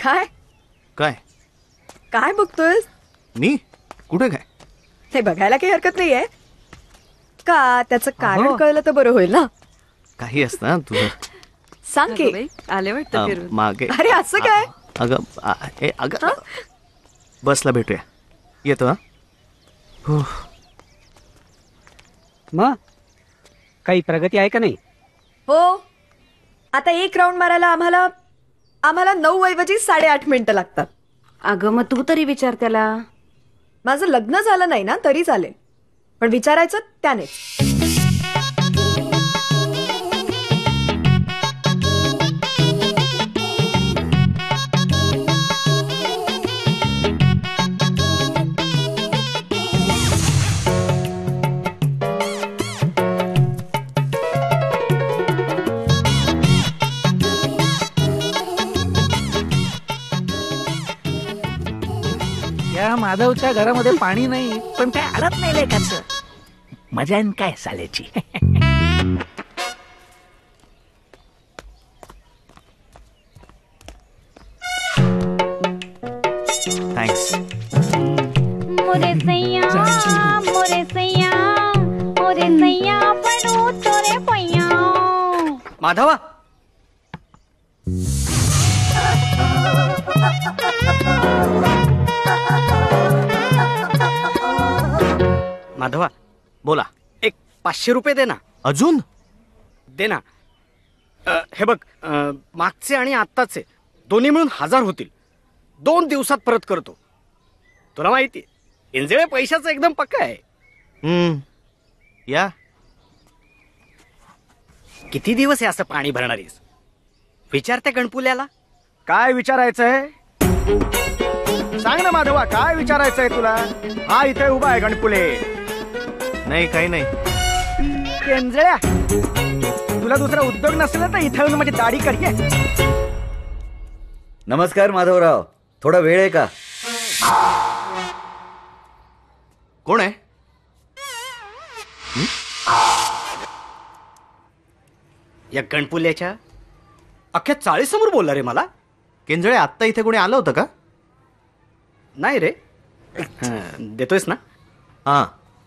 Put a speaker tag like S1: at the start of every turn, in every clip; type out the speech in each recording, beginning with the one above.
S1: काय
S2: काय
S1: काय बघतोयस?
S2: मी कुठे काय?
S1: हे बघायला काही हरकत नाहीये का? त्याचं कारण कळलं तर बरं होईल ना.
S2: काही असतं तुझं.
S1: सांग की.
S3: आले वाटतं फिरून.
S2: मागे.
S1: अरे असं काय?
S2: अगं बसला भेटूया. येतो हा.
S4: मग काही प्रगती आहे का नाही?
S1: हो, आता एक राऊंड मारायला आम्हाला 9 ऐवजी 8.5 मिनिटं लागतात.
S3: अगं मग तू तरी विचार त्याला.
S1: माझं लग्न झालं नाही ना तरी चालेल, पण विचारायचं त्यानेच.
S5: या माधवच्या घरामध्ये पाणी नाही, पण काय अडत नाही लेखाचं. मजा आहे काय साल्याची.
S2: थँक्स.
S6: मोरे सैया पडू तोरे पैया.
S4: माधवा, माधवा
S2: बोला.
S4: एक 500 रुपये दे ना.
S2: अजून
S4: दे ना. हे बघ, मागचे आणि आत्ताचे दोन्ही मिळून 1000 होतील. 2 दिवसात परत करतो. तुला माहिती इंजळे पैशाचा एकदम पक्का आहे.
S2: या.
S4: किती दिवस हे असं पाणी भरणारीस? विचारते गणपुल्याला. काय विचारायचंय? सांग ना माधवा, काय विचारायचंय तुला? हा इथे उभा आहे गणपुले.
S2: नाही काही नाही.
S4: केंजळ्या, तुला दुसरा उद्योग नसेल तर इथे येऊन माझी दाढी करते.
S7: नमस्कार माधवराव, थोडा वेळ आहे का?
S2: कोण आहे?
S4: या गणपुल्याच्या अख्ख्या चाळीसमोर बोलला रे मला.
S2: केंजळे, आत्ता इथे कोणी आलं होतं का?
S4: नाही रे. देतोयस ना?
S2: हा.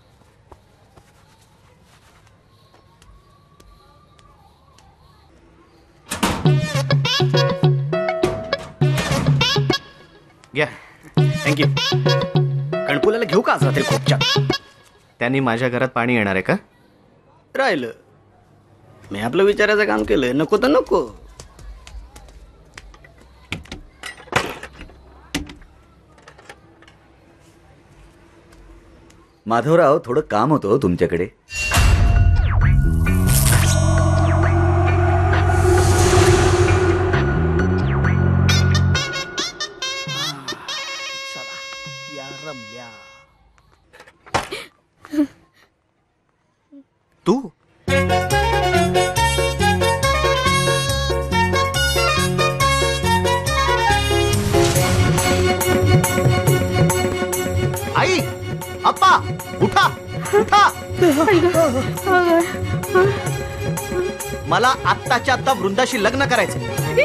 S2: घ्या.
S4: थँक्यू. गणपुल्याला घेऊ का आज रात्री खूपच्या?
S2: त्यांनी माझ्या घरात पाणी येणार आहे का?
S4: राहिलं. मी आपलं विचारायचं काम केलं. नको तर नको.
S7: माधवराव, थोडं काम होतं तुमच्याकडे.
S2: तू आई, अप्पा, उठा उठा. मला आत्ताच्या आत्ता वृंदाशी लग्न करायचं.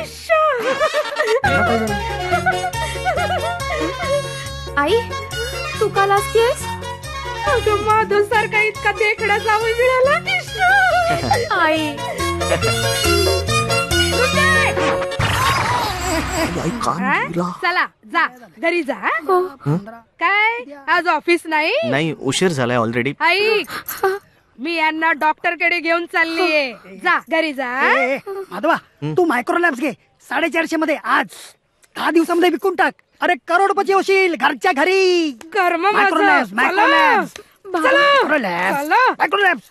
S6: आई तू का लाजतेस? अगं माधव सारखा इतका देखडा जावई मिळाला. आई
S8: चला जा घरी जा. काय आज ऑफिस नाही?
S2: नाही, उशीर झालाय ऑलरेडी.
S8: ऐक, मी यांना डॉक्टर कडे घेऊन चाललीये. जा घरी जा.
S5: माधवा, तू मायक्रोलॅब्स घे. 450 मध्ये आज 10 दिवसामध्ये विकून टाक. अरे करोडपती होशील घरच्या घरी.
S8: कर्म
S5: मायक्रोलॅब्स, मायक्रोलॅब्स, मायक्रोलॅब्स, मायक्रोलॅब्स.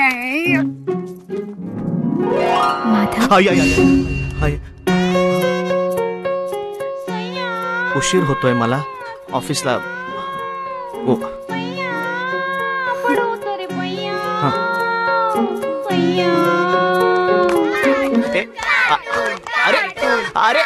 S2: उशीर होतोय मला ऑफिसला. अरे अरे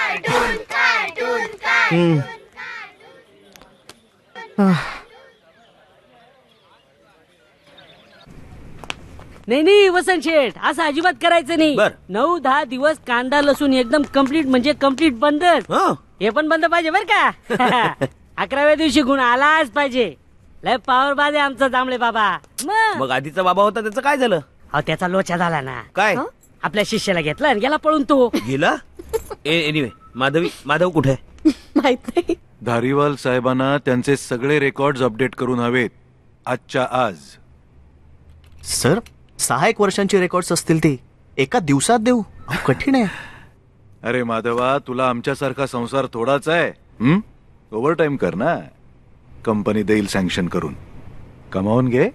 S9: नाही नाही वसंत शेठ असं अजिबात करायचं नाही.
S10: बर.
S9: 9-10 दिवस कांदा लसूण एकदम कम्प्लीट म्हणजे कम्प्लीट बंदच. हे पण बंद पाहिजे बर का. 11व्या दिवशी गुण आलाच पाहिजे. लय पावर बाज आहे आमचा जांभळे बाबा.
S10: मग आधीचा बाबा होता त्याचं काय झालं?
S9: अहो त्याचा लोचा झाला ना.
S10: काय
S9: आपल्या शिष्याला घेतला आणि गेला पळून तो.
S10: गेला? एनिवे माधव कुठे आहे?
S1: माहित नाही.
S11: धारीवाल साहेबांना त्यांचे सगळे रेकॉर्ड्स अपडेट करून हवेत आजच्या आज.
S2: सर 6-1 वर्षांची रेकॉर्ड्स असतील ती एका दिवसात देऊ कठीण आहे.
S11: अरे माधवा, तुला आमच्यासारखा संसार थोडाच आहे. ओव्हर टाइम कर ना. कंपनी देईल सँक्शन करून. कमावून घे.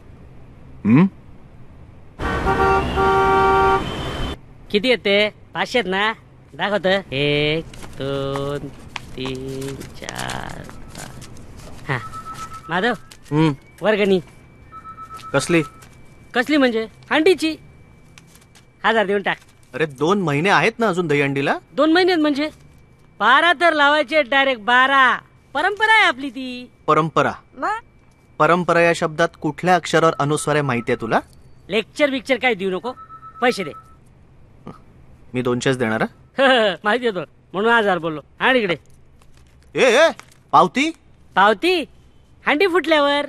S9: किती येते? 500 ना. दाखवत 1 2 3 4 5. हा माधव वर्गणी
S2: कसली
S9: कसली म्हणजे अंडीची 1000 देऊन टाक.
S2: अरे 2 महिने आहेत ना अजून दहीहंडीला.
S9: 2 महिन्यात म्हणजे 12 तर लावायचे डायरेक्ट 12. परंपरा आहे आपली ती.
S2: परंपरा या शब्दात कुठल्या अक्षरावर अनुस्वार आहे माहितीये तुला?
S9: लेक्चर बिक्चर काय देऊ नको. पैसे दे.
S2: मी 200च देणार.
S9: माहिती होतो म्हणून 1000 बोललो. आणि इकडे
S2: ए पावती
S9: पावती हंडी फुटल्यावर.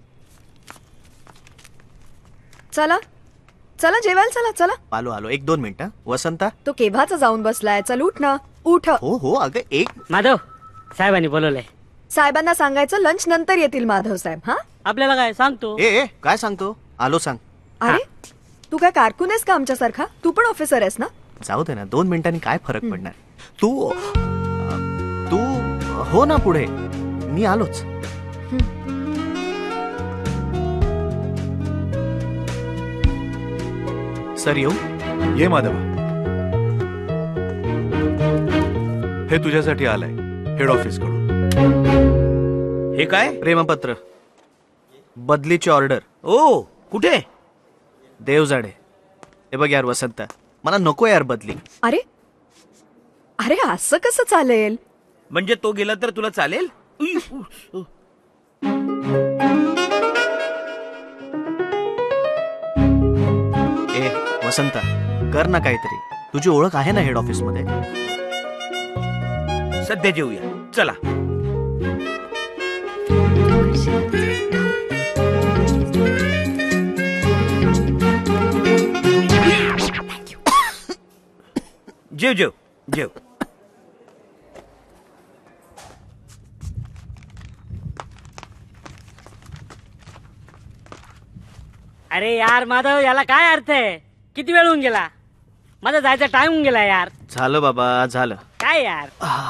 S1: चला चला जेवायला चला. चला
S2: आलो 1-2 मिनिटं. वसंता
S1: तो केव्हाचा जाऊन बसलाय. चल उठ ना उठ.
S2: हो अगं एक.
S9: माधव साहेबांनी बोलवलंय.
S1: साहेबांना सांगायचं लंच नंतर येतील माधव साहेब. हा
S9: आपल्याला काय सांगतो.
S2: काय सांगतो? आलो सांग.
S1: अरे तू काय कारकून आहेस का आमच्यासारखा? तू पण ऑफिसर आहेस ना.
S2: जाऊ दे ना 2 मिनिटांनी काय फरक पडणार. तू हो ना पुढे. मी आलोच. सर येऊ?
S11: ये माधवा. हे तुझ्यासाठी आलंय हेड ऑफिस कडून.
S10: हे काय?
S2: प्रेमपत्र. बदलीची ऑर्डर.
S10: ओ कुठे?
S2: देवजाडे. हे बघ यार वसंत, मला नको यार बदली.
S1: अरे अरे असं कसं चालेल?
S10: म्हणजे तो गेला तर तुला चालेल?
S2: वसंता कर ना काहीतरी. तुझी ओळख आहे ना हेड ऑफिस मध्ये.
S10: सध्या जेऊया चला. जेव.
S9: अरे यार माधव याला काय अर्थ आहे? किती वेळ होऊन गेला? माझा जायचा टाइम होऊन गेला यार.
S2: झालं बाबा झालं.
S9: काय यार?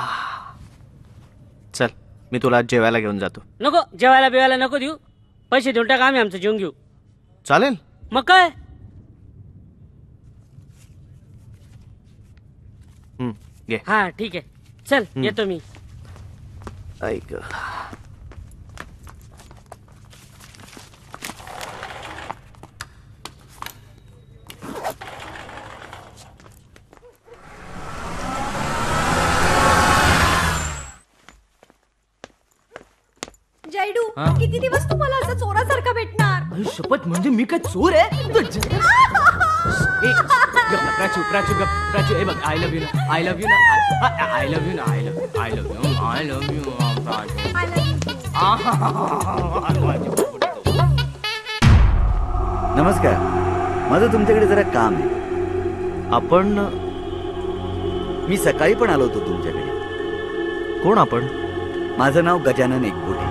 S2: चल मी तुला आज जेवायला घेऊन जातो.
S9: नको जेवायला बिवायला नको देऊ. पैसे देऊन टाका आम्ही आमचं जेवून घेऊ.
S2: चालेल
S9: मग काय?
S2: घे.
S9: हा ठीक आहे चल येतो मी.
S2: ऐक
S1: जयडू किती दिवस तुम्हाला असं चोरासारखा भेटणार?
S2: शपथ म्हणजे मी काय चोर आहे? प्राचू हे बघ आय लव्ह यू ना. आय लव्ह यू ना. आय लव्ह यू ना. I love you.
S7: नमस्कार. माझं तुमच्याकडे जरा काम आहे.
S2: आपण
S7: मी सकाळी पण आलो होतो तुमच्याकडे.
S2: कोण आपण?
S7: माझं नाव गजानन एकबोटे.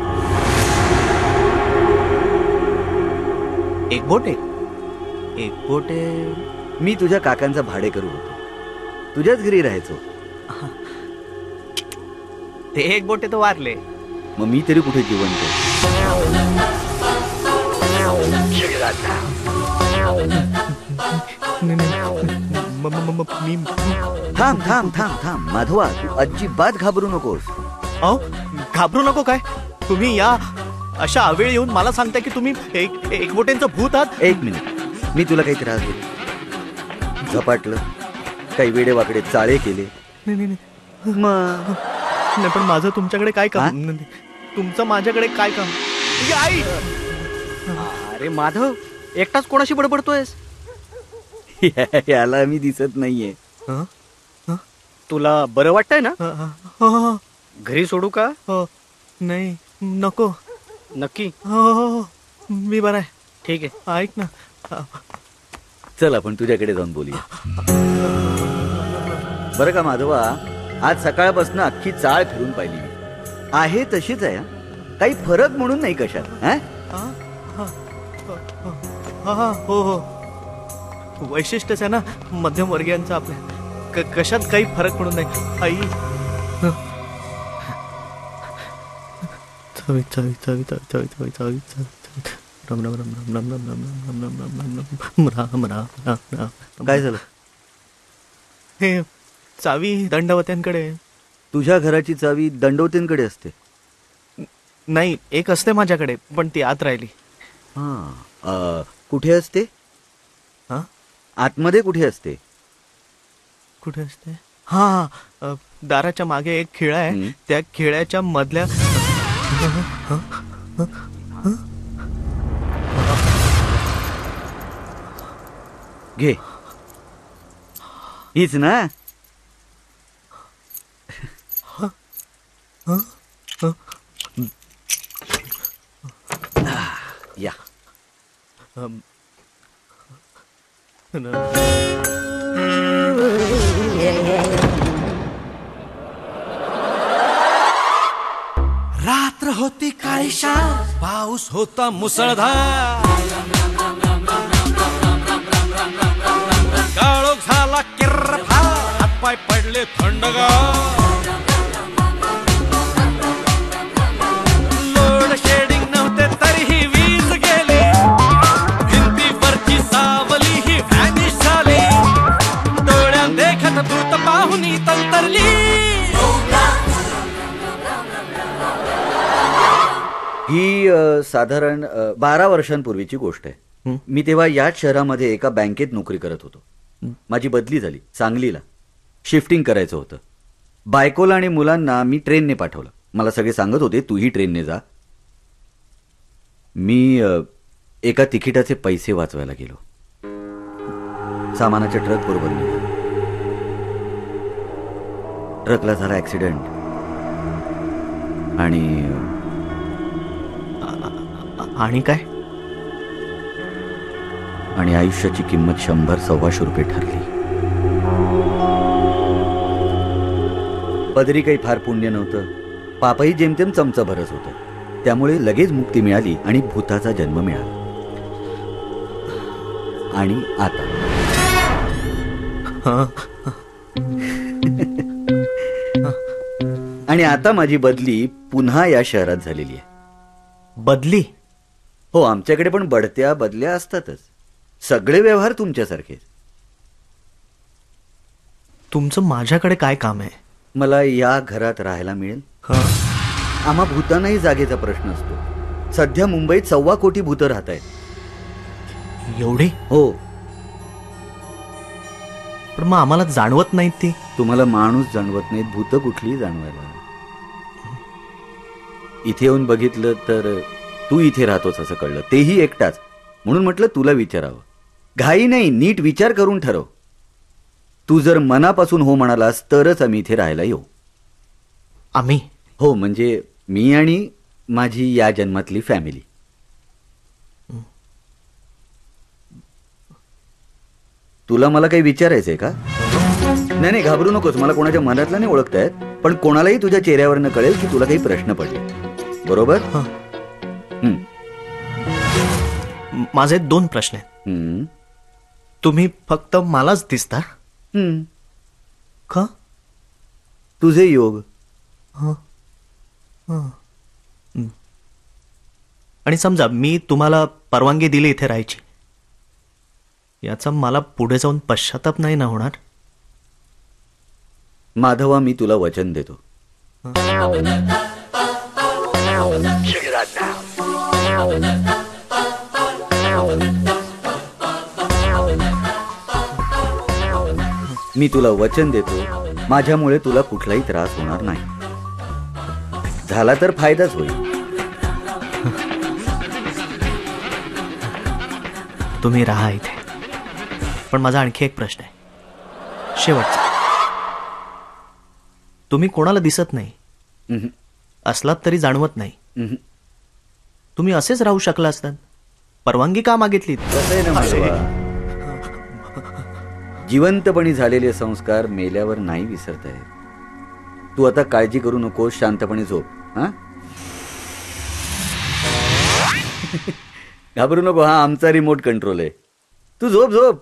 S2: एकबोटे.
S7: मी तुझ्या काकांचा भाडेकरू होतो. तुझ्याच घरी राहायचो.
S2: ते एकबोटे तर वारले.
S7: मग मी तरी कुठे जिवंत आहे. थांब थांब थांब थांब माधवा, तू अजिबात घाबरू नकोस.
S2: अहो घाबरू नको काय? तुम्ही या अशा आवेळ येऊन मला सांगताय की तुम्ही एकबोटेंचं भूत आहात.
S7: एक मिनिट, मी तुला काही त्रास दिला? झपाटलं? काही वेडे वाकडे चाळे केले?
S2: नाही
S7: मग
S2: पण माझं तुमच्याकडे काय काम? तुमचं माझ्याकडे काय काम?
S4: अरे माधव एकटाच कोणाशी बडबडतोयस?
S7: याला मी दिसत नाहीये.
S4: तुला बरं वाटतंय ना?
S2: हो
S4: घरी सोडू का?
S2: हो नाही नको.
S4: नक्की?
S2: हो मी बरं आहे.
S4: ठीक आहे.
S2: ऐक ना,
S7: चल आपण तुझ्याकडे जाऊन बोलूया. बरं का माधवा, आज सकाळपासून अख्खी चाळ फिरून पाहिली मी. आहे तशीच आहे. काही फरक म्हणून नाही कशात.
S2: हो हो वैशिष्ट्यच आहे ना मध्यमवर्गीयांचं आपल्या. कशात काही फरक पडून नाही. आई चवी चवी चवी चवी चवी चवी चवी चवी राम राम राम राम राम राम राम राम राम राम राम राम राम राम राम.
S7: काय झालं?
S2: हे चावी दंडवत्यांकडे.
S7: तुझ्या घराची चावी दंडवतींकडे असते?
S2: नाही, एक असते माझ्याकडे, पण ती आत राहिली.
S7: कुठे असते? आतमध्ये कुठे असते?
S2: कुठे असते? हा दाराच्या मागे एक खिळा आहे. त्या खिळ्याच्या मधल्या.
S7: घे, हीच ना? या
S12: रात्र होती काळीशा, पाऊस होता मुसळधार. काळोख झाला किर्रफार, हातपाय पडले थंडगार. लोड शेडिंग नव्हते तरीही वीज गेली, भिंतीवरची सावली ही व्हॅनिश झाली. डोळ्यात देखत भूत पाहुनी तंतरली.
S7: ही साधारण 12 वर्षांपूर्वीची गोष्ट आहे. मी तेव्हा याच शहरामध्ये एका बँकेत नोकरी करत होतो. माझी बदली झाली सांगलीला. शिफ्टिंग करायचं होतं. बायकोला आणि मुलांना मी ट्रेनने पाठवलं. मला सगळे सांगत होते तूही ट्रेनने जा. मी एका तिकिटाचे पैसे वाचवायला गेलो. सामानाच्या ट्रक बरोबर निघालो. ट्रकला झाला ऍक्सिडेंट
S2: आणि काय?
S7: आणि आयुष्याची किंमत 100-125 रुपये ठरली. पदरी काही फार पुण्य नव्हतं. पापही जेमतेम चमचा भरच होतं. त्यामुळे लगेच मुक्ती मिळाली आणि भूताचा जन्म मिळाला. आणि आता आणि आता माझी बदली पुन्हा या शहरात झालेली आहे.
S2: बदली?
S7: हो, आमच्याकडे पण बढत्या बदल्या असतातच. सगळे व्यवहार तुमच्यासारखेच.
S2: तुमचं माझ्याकडे काय काम आहे?
S7: मला या घरात राहायला मिळेल? आम्हा भूतांनाही जागेचा प्रश्न असतो. सध्या मुंबईत 1.25 कोटी भूतं राहत आहेत.
S2: एवढी?
S7: हो.
S2: पण मग आम्हाला जाणवत नाहीत ती.
S7: तुम्हाला माणूस जाणवत नाहीत, भूतं कुठलीही जाणवायला. इथे येऊन बघितलं तर तू इथे राहतोस असं कळलं, तेही एकटाच. म्हणून म्हटलं तुला विचारावं. घाई नाही, नीट विचार करून ठरव. तू जर मनापासून हो म्हणालास तरच आम्ही इथे राहायला येऊ.
S2: आम्ही?
S7: हो, म्हणजे मी आणि माझी या जन्मातली फॅमिली. तुला मला काही विचारायचंय का? नाही नाही, घाबरू नकोस. मला कोणाच्या मनातला नाही ओळखता येत, पण कोणालाही तुझ्या चेहऱ्यावरनं कळेल की तुला काही प्रश्न पडले. बरोबर?
S2: माझे 2 प्रश्न आहेत. तुम्ही फक्त मलाच दिसता? का?
S7: तुझे योग.
S2: आणि समजा मी तुम्हाला परवानगी दिली इथे राहायची, याचा मला पुढे जाऊन पश्चाताप नाही ना होणार?
S7: माधवा, मी तुला वचन देतो. मी तुला वचन देतो, माझ्यामुळे तुला कुठलाही त्रास होणार नाही. झाला तर फायदाच होईल.
S2: तुम्ही राहा इथे. पण माझा आणखी एक प्रश्न आहे, शेवटचा. तुम्ही कोणाला दिसत नाही, असलात तरी जाणवत नाही. तुम्ही असेच राहू शकला असतात, परवानगी का मागितली?
S7: जिवंतपणी झालेले संस्कार मेल्यावर नाही विसरता येत. तू आता काळजी करू नकोस, शांतपणे झोप. हा, घाबरू नको. हा आमचा रिमोट कंट्रोल आहे. तू झोप झोप.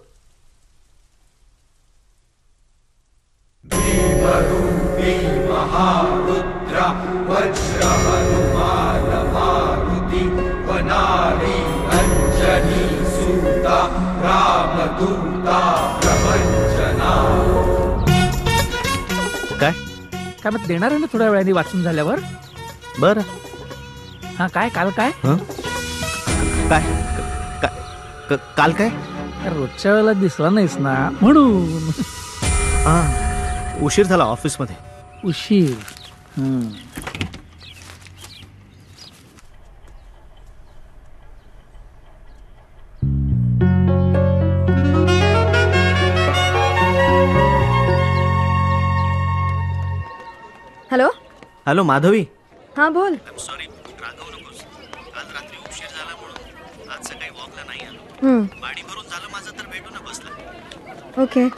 S2: काय
S13: काय मग देणार आहे ना थोड्या वेळाने वाचून झाल्यावर?
S2: बर.
S13: हा काय काल काय
S2: काय काल काय?
S13: रोजच्या वेळेला दिसला नाहीस ना म्हणून.
S2: उशीर झाला ऑफिसमध्ये.
S13: उशीर.
S1: Hello
S2: hello Madhavi.
S1: हा बोल.
S2: सॉरी, रागवू नकोस. काल रात्री उशीर झाला म्हणून आज सकाळी वॉकला नाही आलो. गाडी भरून झालं माझं तर भेटू ना बसला.
S1: ओके.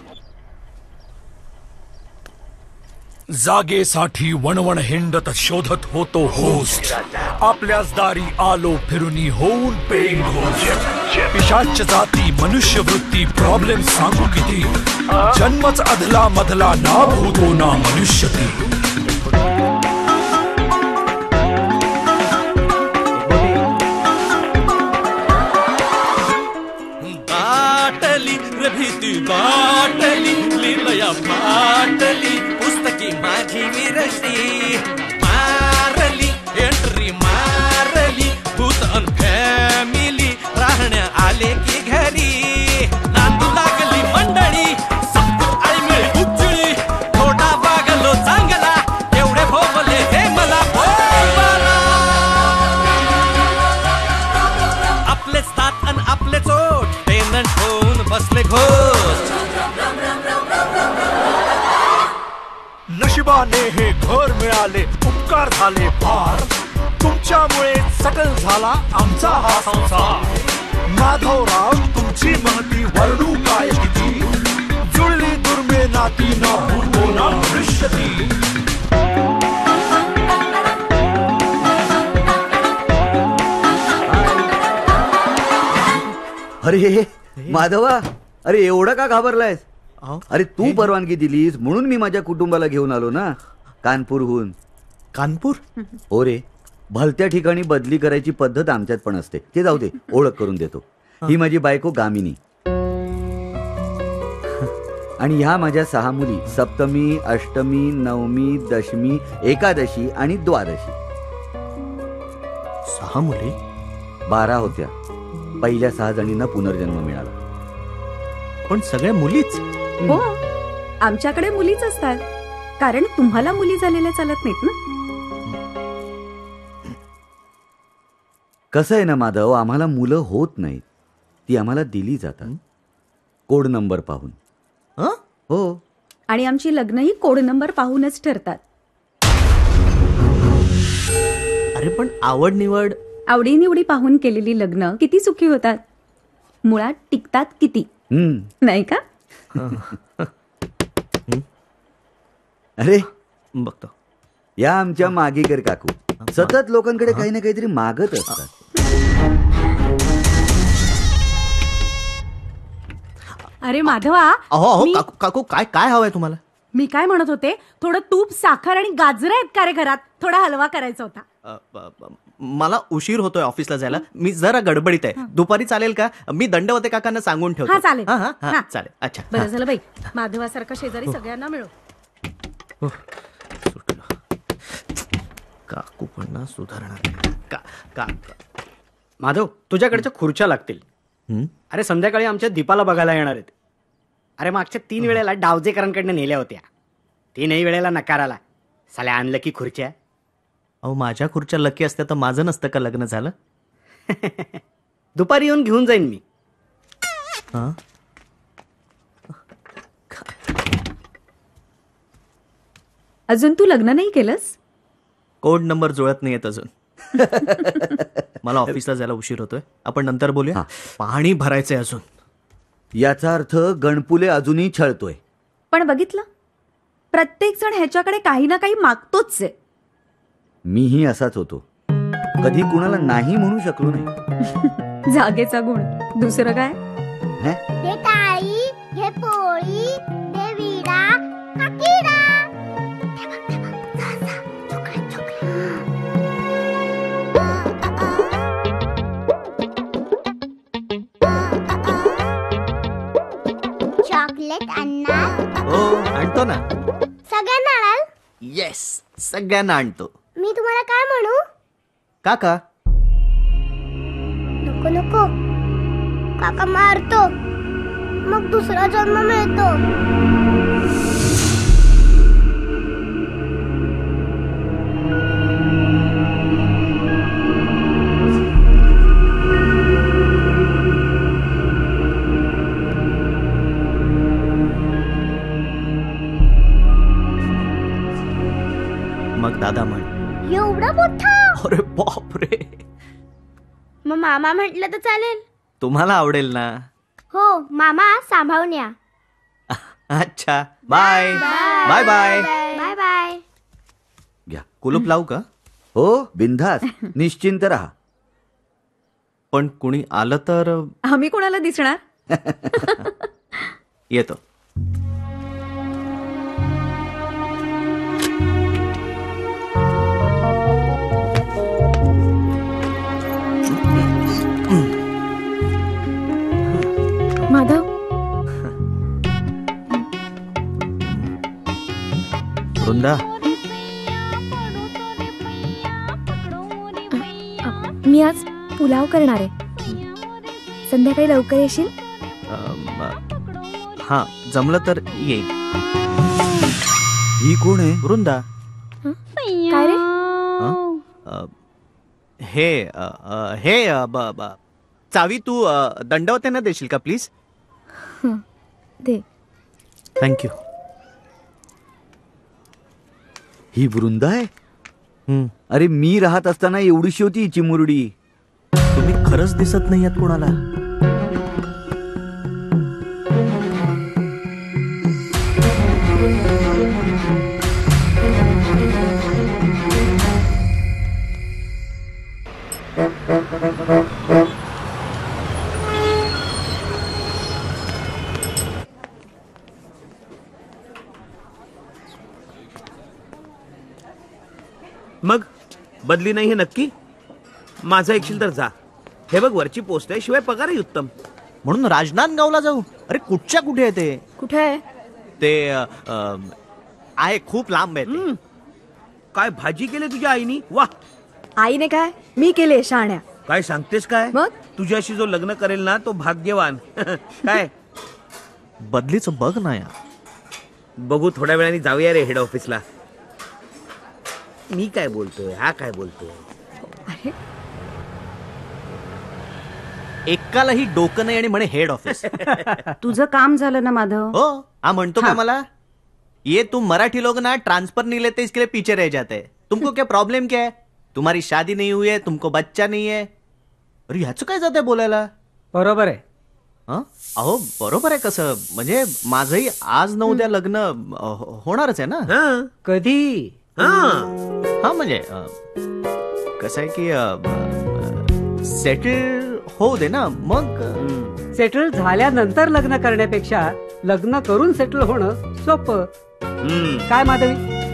S12: जागेसाठी वणवण हिंडत शोधत होतो होस्ट, आपल्याच दारी आलो फिरुनी होऊन पेईंग होस्ट. पिशाच जाती मनुष्य वृत्ती प्रॉब्लेम सांगू किती, जन्मच अधला मधला ना भूतो ना मनुष्य ती. बाटली भीती बाटली लिलया बाटली पुस्तकी माझी विरशी मारली एंट्री मारली भूत अन फॅमिली राहण्या आले की घरी नांदू लागली मंडळी संपूर आळमिळी उज्जळी थोडा वागलो चांगला एवढे भोवले हे मला भोवला. आपलेच तात अन आपले चोट पेनंट होऊन बसले घोस्ट. नशिबाने हे घर मिळाले उपकार झाले फार, तुमच्यामुळे सकल झाला आमचा हा संसार. माधवराव तुमची महती वर्णू काय किती, जुळली दुर्मे नाती ना भूतो ना मनुष्य ती.
S7: अरे माधवा, अरे एवढा का घाबरलायस? अरे तू परवानगी दिलीस म्हणून मी माझ्या कुटुंबाला घेऊन आलो ना कानपूरहून.
S2: कानपूर?
S7: हो रे, भलत्या ठिकाणी बदली करायची पद्धत आमच्यात पण असते. ते जाऊ दे, ओळख करून देतो. ही माझी बायको गामिनी आणि ह्या माझ्या 6 मुली सप्तमी, अष्टमी, नवमी, दशमी, एकादशी आणि द्वादशी.
S2: 6 मुली?
S7: 12 होत्या. पहिल्या 6 जणींना पुनर्जन्म मिळाला.
S2: पण सगळ्या मुलीच?
S3: हो, आमच्याकडे मुलीच असतात, कारण तुम्हाला मुली झालेल्या चालत नाहीत ना.
S7: कसं आहे ना माधव, आम्हाला मुलं होत नाहीत, ती आम्हाला दिली जातात कोड नंबर पाहून. हो,
S3: आणि आमची लग्नही कोड नंबर पाहूनच ठरतात.
S2: अरे पण आवड निवड,
S3: आवडीनिवडी पाहून केलेली लग्न किती सुखी होतात, मुळात टिकतात किती, नाही का?
S7: अरे
S2: बघतो,
S7: या आमच्या मागेकर काकू सतत लोकांकडे काही ना काहीतरी मागत असतात.
S14: अरे माधवा,
S2: काकू काकू काय काय हवंय तुम्हाला?
S14: मी काय म्हणत होते, थोडं तूप, साखर आणि गाजरं आहेत का रे घरात? थोडा हलवा करायचा होता.
S2: मला उशीर होतोय ऑफिसला जायला, मी जरा गडबडीत आहे. दुपारी चालेल का? मी दंडवते काकांना सांगून ठेवतो.
S14: हा चालेल.
S2: चालेल. अच्छा,
S14: बरं झालं बाई, माधवासारखा शेजारी सगळ्यांना मिळो.
S2: काकू पण ना सुधारणार.
S4: माधव, तुझ्याकडच्या खुर्च्या लागतील. अरे संध्याकाळी आमच्या दीपाला बघायला येणार आहेत. अरे मागच्या 3 वेळेला डावजेकरांकडनं नेल्या होत्या, 3ही वेळेला नकार आला. साल्या आणलं की खुर्च्या.
S2: अहो, माझ्या खुर्च्या लकी असत्या तर माझं नसतं का लग्न झालं?
S4: दुपारी येऊन घेऊन जाईन मी.
S3: अजून तू लग्न नाही केलंस?
S2: कोड नंबर जुळत नाहीयेत अजून. मला ऑफिसला जायला उशीर होतोय. आपण नंतर बोलूया. पाणी भरायचंय अजून.
S7: याचा अर्थ गणपुले अजूनही छळतोय.
S3: पण बघितलं, प्रत्येक जण ह्याच्याकडे काही ना काही मागतोच आहे.
S7: मीही असाच होतो. कधी कुणाला नाही म्हणू शकलो नाही.
S3: जागेचा गुण, दुसरं काय?
S15: दे टाळी, घे पोळी, दे विडा, का किडा. चॉकलेट आणणार?
S2: हो, आणतो ना.
S15: सगळ्यांना आणाल?
S2: येस, सगळ्यांना आणतो.
S15: मी तुम्हाला काय म्हणू?
S2: काका.
S15: नको नको, काका मारतो, मग दुसरा जन्म मिळतो.
S2: मग दादा म्हण.
S15: एवढा मोठा?
S2: अरे बाप रे.
S15: मग मामा म्हटलं तर चालेल?
S2: तुम्हाला आवडेल ना.
S15: हो, मामा सांभाळून या.
S2: अच्छा, bye bye bye
S15: bye bye.
S7: घ्या.
S2: कुलूप लावू का?
S7: हो, बिनधास्त, निश्चिंत राहा.
S2: पण कुणी आलं तर?
S3: आम्ही कोणाला दिसणार?
S2: येतो.
S6: माधव,
S2: वृंदा,
S6: मी आज पुलाव करणार आहे. संध्याकाळी लवकर येशील?
S2: हा, जमलं तर येईल.
S7: ही कोण आहे?
S2: वृंदा.
S6: काय रे?
S2: हे चावी तू दंडवतेना देशील का प्लीज?
S6: दे.
S2: थँक्यू.
S7: ही वृंदा आहे? अरे, मी राहत असताना एवढीशी होती हिची मुरडी.
S2: तुम्ही खरंच दिसत नाही आहात कोणाला.
S10: मग बदली नाही हे नक्की? माझं ऐकशील तर जा. हे बघ, वरची पोस्ट आहे, शिवाय पगारही उत्तम.
S2: म्हणून राजनांदगावला जाऊ? अरे कुठच्या कुठे आहे ते?
S1: कुठे आहे
S2: ते? आहे, खूप लांब आहे ते.
S10: काय भाजी केली तुझ्या आईनी? वा.
S1: आईने काय? मी केले शाण्या.
S10: काय सांगतेस काय?
S1: मग
S10: तुझ्याशी जो लग्न करेल ना तो भाग्यवान. काय
S2: बदलीचं बघ ना यार.
S10: बघू, थोड्या वेळाने जाऊया रे हेड ऑफिसला. मी काय बोलतोय, हा काय बोलतोय?
S2: एकालाही डोकं नाही आणि म्हणे हेड ऑफिस.
S3: तुझं काम झालं ना माधव?
S2: हो. हा म्हणतो का मला? ये तुम मराठी लोग ना ट्रांसफर नहीं लेते, इसके लिए पीछे रह जाते हैं. तुमको क्या प्रॉब्लेम क्या है? तुम्हारी शादी नहीं हुई है, तुमको बच्चा नहीं है. अरे ह्याचं काय जातंय बोलायला?
S16: बरोबर आहे.
S2: अहो, बरोबर आहे कसं? म्हणजे माझंही आज न उद्या लग्न होणारच आहे ना.
S16: कधी?
S2: हा म्हणजे कसं आहे की सेटल होऊ दे ना. मग
S16: सेटल झाल्यानंतर लग्न करण्यापेक्षा लग्न करून सेटल होणं सोपं. काय माधवी?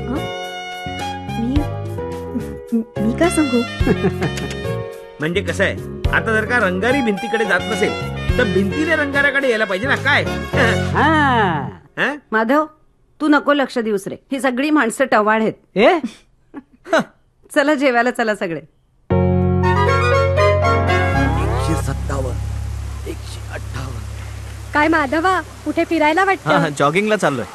S1: मी काय सांगू?
S10: म्हणजे कसं आहे, आता जर का रंगारी भिंतीकडे जात नसेल तर भिंतीने रंगाराकडे यायला पाहिजे ना. काय
S3: माधव, तू नको लक्ष देऊस रे. ही सगळी माणसं टवाळ आहेत. चला जेवायला चला सगळे.
S7: 157, 158.
S6: काय माधवा, कुठे फिरायला वाटतं?
S2: जॉगिंगला चाललोय.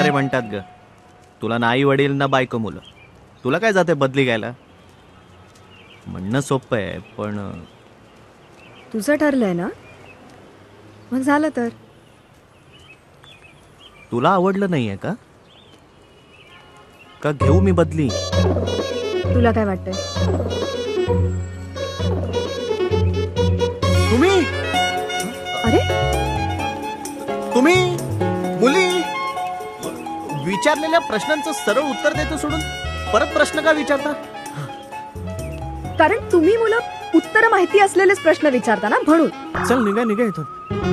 S2: म्हातारे म्हणतात ग, तुला ना आई वडील ना बायको मुलं, तुला काय जाते बदली घ्यायला. म्हणणं सोपं आहे, पण
S1: तुझं ठरलंय ना, मग झालं तर.
S2: तुला आवडलं नाहीये का घेऊ मी बदली?
S1: तुला काय वाटतंय?
S2: तुम्ही
S1: अरे
S2: तुम्ही मुली विचारलेल्या प्रश्नांचं सरळ उत्तर द्यायचं सोडून परत प्रश्न का विचारता?
S1: कारण तुम्ही मुलं उत्तर माहिती असलेलेच प्रश्न विचारता ना, म्हणून.
S2: चल निघा इथून.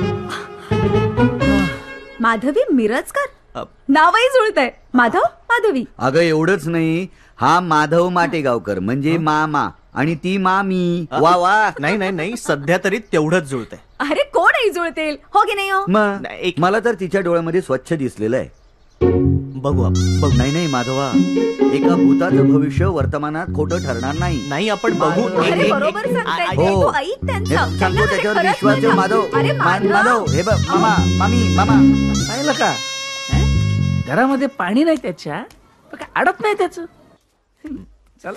S3: माधवी मिरजकर नावही जुळतंय. माधव माधवी.
S7: अगं एवढंच नाही, हा माधव माटेगावकर म्हणजे मामा आणि ती मामी. वा वा.
S2: नाही सध्या तरी तेवढंच जुळतंय.
S3: अरे कोणही जुळतील, हो की नाही हो?
S7: मग मला तर तिच्या डोळ्यामध्ये स्वच्छ दिसलेलं आहे.
S2: बघू आपण.
S7: नाही माधवा, एका भूताचं भविष्य वर्तमानात खोटं ठरणार नाही.
S2: आपण बघू.
S3: अरे बरोबर सांगताय ते.
S7: हो.
S3: तू ऐक त्यांचं.
S7: सांगतो त्याच्यावर
S3: खरंच
S7: विश्वास आहे.
S3: बोला.
S7: माधव
S3: अरे
S7: माधव हे बघ, मामा मामी मामा.
S13: पाहिलं का, घरामध्ये पाणी नाही त्याच्या, काय अडत नाही त्याच. चला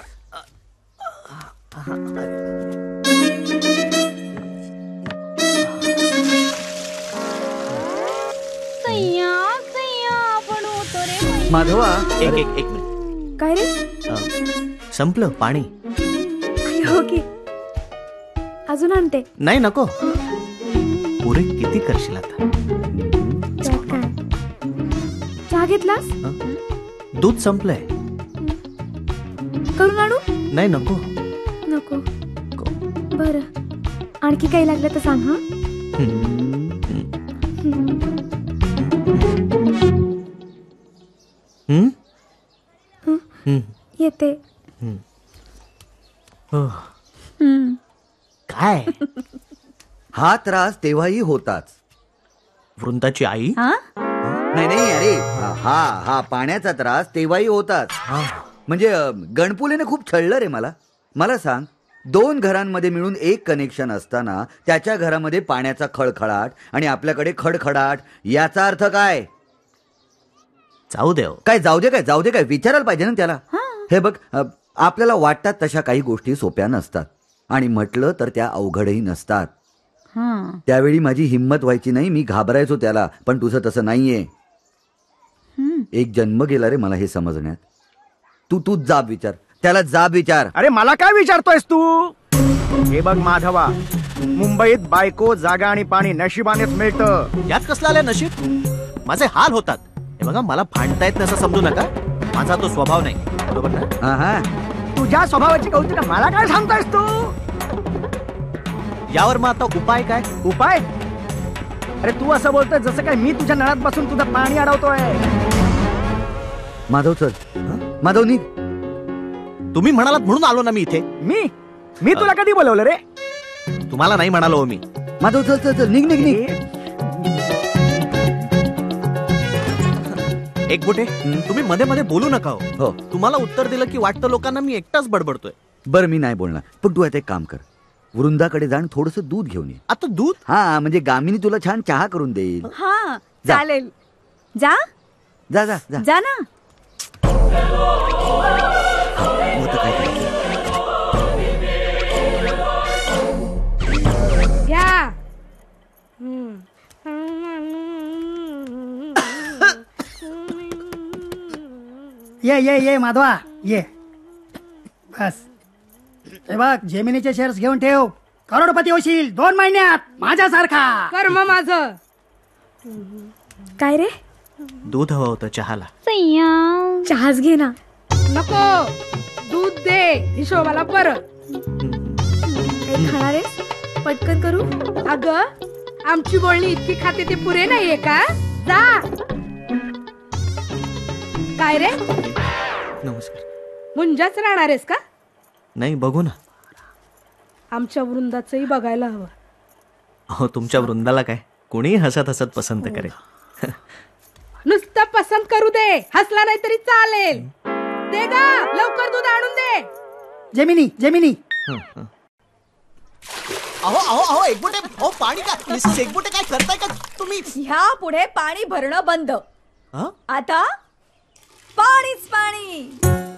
S7: माधवा.
S2: एक मिनिट.
S1: काय रे?
S2: संपलं पाणी?
S6: हो की, अजून आणते.
S2: नाही नको, पुरे किती करशील आता?
S6: त्यात काय, चहा घेतलास?
S2: दूध संपलंय.
S6: करून आणू?
S2: नाही नको.
S6: नको. बर, आणखी काही लागलं तर सांग. हा येते.
S2: काय
S7: हा त्रास तेव्हाही होताच.
S2: वृंदाची आई?
S7: नाही अरे, हा पाण्याचा त्रास तेव्हाही होताच. म्हणजे गणपुलेने खूप छळलं रे मला सांग, 2 घरांमध्ये मिळून एक कनेक्शन असताना त्याच्या घरामध्ये पाण्याचा खळखळाट आणि आपल्याकडे खडखडाट, याचा अर्थ काय?
S2: जाऊ दे.
S7: काय जाऊ दे काय विचारायला पाहिजे ना त्याला. हे बघ, आपल्याला वाटतात तशा काही गोष्टी सोप्या नसतात आणि म्हटलं तर त्या अवघडही नसतात. त्यावेळी माझी हिंमत व्हायची नाही, मी घाबरायचो त्याला. पण तुझं तसं नाहीये. एक जन्म गेला रे मला हे समजण्यात. तू जाब विचार, त्याला जाब विचार.
S4: अरे मला काय विचारतोयस तू? हे बघ माधवा, मुंबईत बायको, जागा आणि पाणी नशिबानेच मिळतं.
S2: यात कसला आलं नशीब? माझे हाल होतात. हे बघा, मला भांडता येत नसं समजू नका. माझा तो स्वभाव नाही, बरोबर ना?
S4: तुझ्या स्वभावाची कौतुक मला काय सांगतोयस तू?
S2: यावर मग आता उपाय काय?
S4: उपाय? अरे तू असं बोलतोय जसं काय मी तुझ्या नळात बसून तुझं पाणी अडवतोय.
S7: माधव चल, माधव निघ.
S2: तुम्ही म्हणालात म्हणून आलो ना मी इथे.
S4: मी तुला कधी बोलवलं रे?
S2: तुम्हाला नाही म्हणालो मी.
S7: माधव चल निघ.
S2: एक बोटे, तुम्ही मध्ये मध्ये बोलू नका हो. तुम्हाला उत्तर दिलं की वाटतं लोकांना मी एकटाच बडबडतोय.
S7: बरं मी नाही बोलणार, पण तू आता एक काम कर, वृंदाकडे जाण, थोडस दूध घेऊन ये.
S2: आता दूध?
S7: हा, म्हणजे गामिनी तुला छान चहा करून देईल.
S3: हा चालेल. जा ना.
S8: घ्या.
S5: ये माधवा ये. बस हे बघ, जेमिनीचे शेअर्स घेऊन ठेव. करोडपती होशील 2 महिन्यात माझ्यासारखा.
S8: कर्म माझं.
S6: काय रे?
S2: दूध हवं होतं चहाला.
S6: चहाच घे ना.
S8: नको, दूध दे हिशोबाला परत.
S6: काही खाणार आहेस? पटकन करू.
S8: अगं, आमची बोलणी इतकी खाते ते पुरे नाहीये का? जा. काय रे,
S2: नमस्कार.
S8: मुंजाच राहणार आहेस का?
S2: नाही, बघू ना.
S8: आमच्या वृंदाचंही बघायला हवं.
S2: हो, तुमच्या वृंदाला काय कोणी हसत हसत पसंत करेल.
S8: नुसतं पसंत करू दे, हसला नाही तरी चालेल. दे गा, लवकर दूध आणून दे.
S5: जेमिनी.
S2: अहो एकबोटे, पाणी का? मिसेस एकबोटे काय करताय का तुम्ही?
S1: ह्या पुढे पाणी भरणं बंद. आता पाणीच पाणी.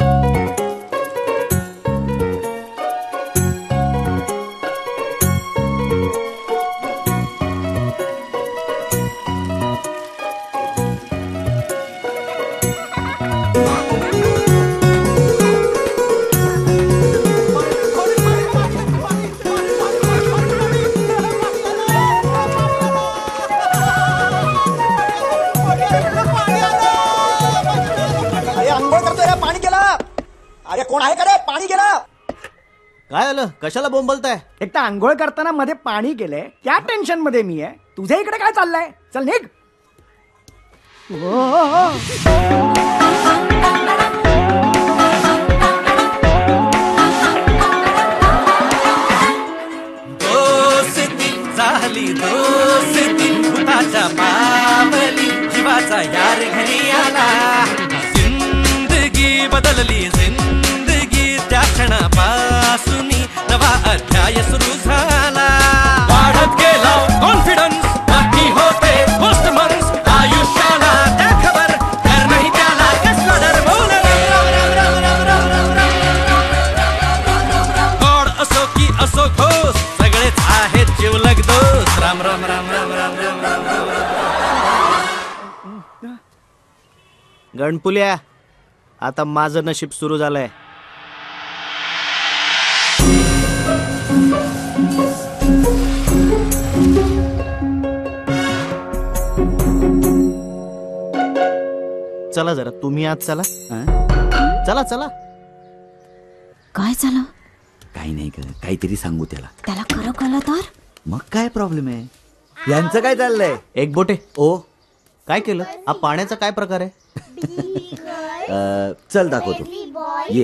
S17: अरे कोण आहे का रे? पाणी गेलं.
S2: काय झालं? कशाला बोंबलताय?
S17: एक तर आंघोळ करताना मध्ये पाणी गेलंय, त्या टेन्शन मध्ये मी आहे. तुझ्या इकडे काय चाललंय? चल निघ.
S18: दोस्ती झाली दोस्ती भूताच्या पावली जीवाचा यार घरी आला. जिंदगी बदलली जिंदगी त्या क्षणापासून नवा अध्याय सुरू झाला. वाढत गेला कॉन्फिडन्स बाकी होते गोष्ट मंस आयुष्याला त्या खबर कर नाही त्याला कसला डर गोड असो की असो खोस सगळेच आहेत जीवलग दोस्त. राम राम राम राम राम राम राम राम.
S2: गणपुल्या, आता माझं नशीब सुरू झालंय. चला जरा तुम्ही आज चला. चला चला.
S3: काय झालं?
S7: काही नाही का, काहीतरी सांगू त्याला.
S3: त्याला खरं कळलं तर?
S7: मग काय प्रॉब्लेम आहे? यांचं काय चाललंय?
S2: एक बोटे.
S7: ओ
S2: काय केलं? हा पाण्याचा काय प्रकार आहे?
S7: चल दाखवतो. ये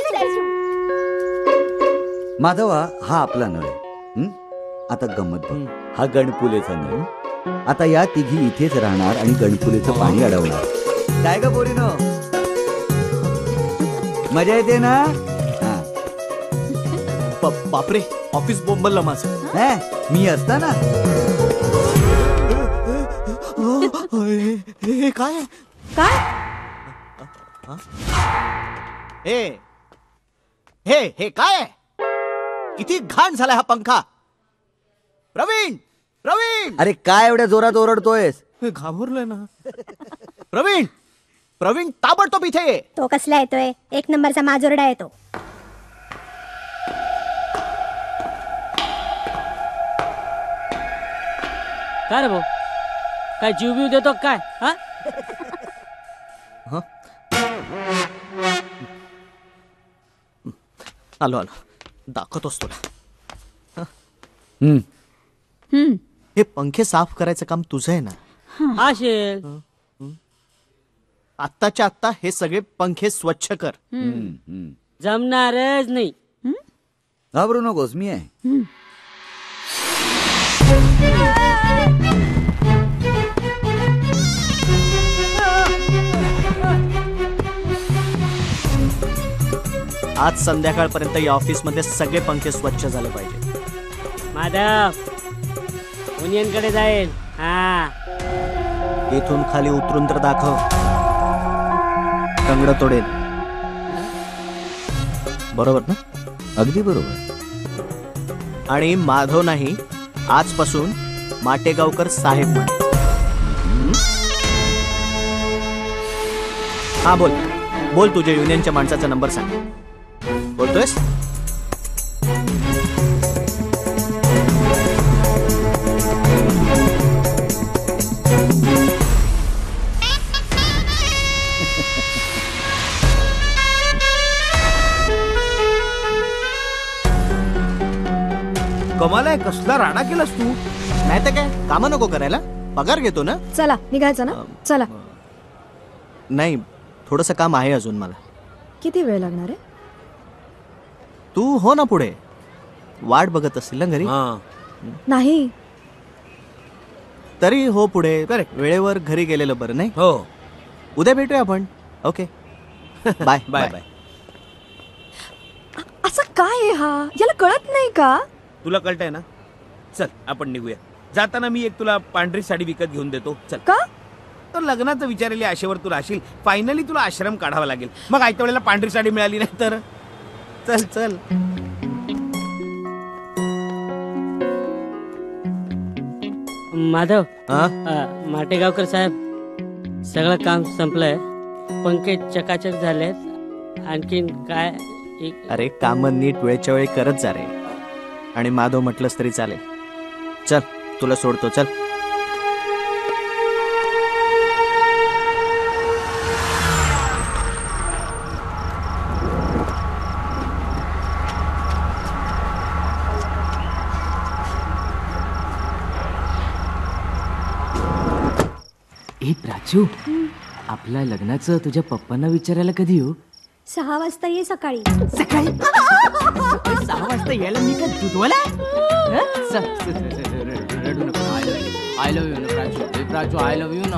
S7: माधवा, हा आपला नळ आहे. आता गंमत बघ. हा गणपुलेचा नळ. आता या तिघी इथेच राहणार आणि गणपुलेचं पाणी अडवणार. काय ग पोरीनो, मजा येते ना?
S2: बापरे, ऑफिस बोंबललं माझं.
S7: मी असताना
S2: हे काय
S1: काय?
S2: हे हे हे काय? किती घाण झालाय हा पंखा. प्रवीण, प्रवीण.
S7: अरे काय एवढ्या जोरात ओरडतोयस?
S2: घाबरलोय ना. प्रवीण, प्रवीण ताबडतोब इथे ये.
S15: तो कसला येतोय? एक नंबरचा माजोरडा येतो.
S9: काय रे भाऊ, काय जीव बीव देतो काय? हा
S2: आलो आलो, दाखवतोस तुला. हे पंखे साफ करायचं काम तुझं आहे ना?
S9: असेल.
S2: आत्ताच्या आत्ता हे सगळे पंखे स्वच्छ कर.
S9: जमणारच नाही.
S7: घाबरू नकोस, मी आहे.
S2: आज संध्याकाळपर्यंत या ऑफिस मध्ये सगळे पंखे स्वच्छ झाले पाहिजे.
S9: माधव युनियन कडे जाईल. हा,
S2: इथून खाली उतरून तर दाखव. कंगड तोडेल. बरोबर ना?
S7: अगदी बरोबर.
S2: आणि माधव नाही, आजपासून माटेगावकर साहेब म्हण. हा बोल बोल, तुझ्या युनियनच्या माणसाचा नंबर सांग. बोलतोयस?
S10: कमाल आहे, कसला राडा केलास तू.
S2: नाही तर काय, कामं नको करायला, पगार घेतो ना.
S1: चला निघायचं ना. चला.
S2: नाही, थोडस काम आहे अजून मला.
S1: किती वेळ लागणार आहे?
S2: तू हो ना पुढे. वाट बघत असतील ना घरी.
S1: नाही
S2: तरी हो पुढे. वेळेवर घरी गेलेलं बरं नाही?
S10: हो.
S2: उद्या भेटूया आपण. Okay, bye bye bye.
S1: असं काय आहे हा? याला कळत नाही का?
S10: तुला कळतंय ना? चल आपण निघूया. जाताना मी एक तुला पांढरी साडी विकत घेऊन देतो. चल.
S1: का?
S10: तो लग्नाचं विचारलेली आशेवर तू राहशील. फायनली तुला आश्रम काढावा लागेल. मग आयत्या वेळेला पांढरी साडी मिळाली नाही तर चल चल.
S9: माधव माटेगावकर साहेब, सगळं काम संपलंय. पंखे चकाचक झालेत. आणखीन काय?
S2: अरे काम नीट वेळच्या वेळी करत जा रे. आणि माधव म्हटलंस तरी चालेल. चल तुला सोडतो चल.
S19: ए प्राचू, आपल्या लग्नाचं तुझ्या पप्पांना विचारायला कधी येऊ?
S15: 6 वाजता ये सकाळी.
S19: सकाळी 6 वाजता यायला मी काय दुधवाला? रडू नको. आय लव्ह यू ना Prachu. Prachu I love you ना.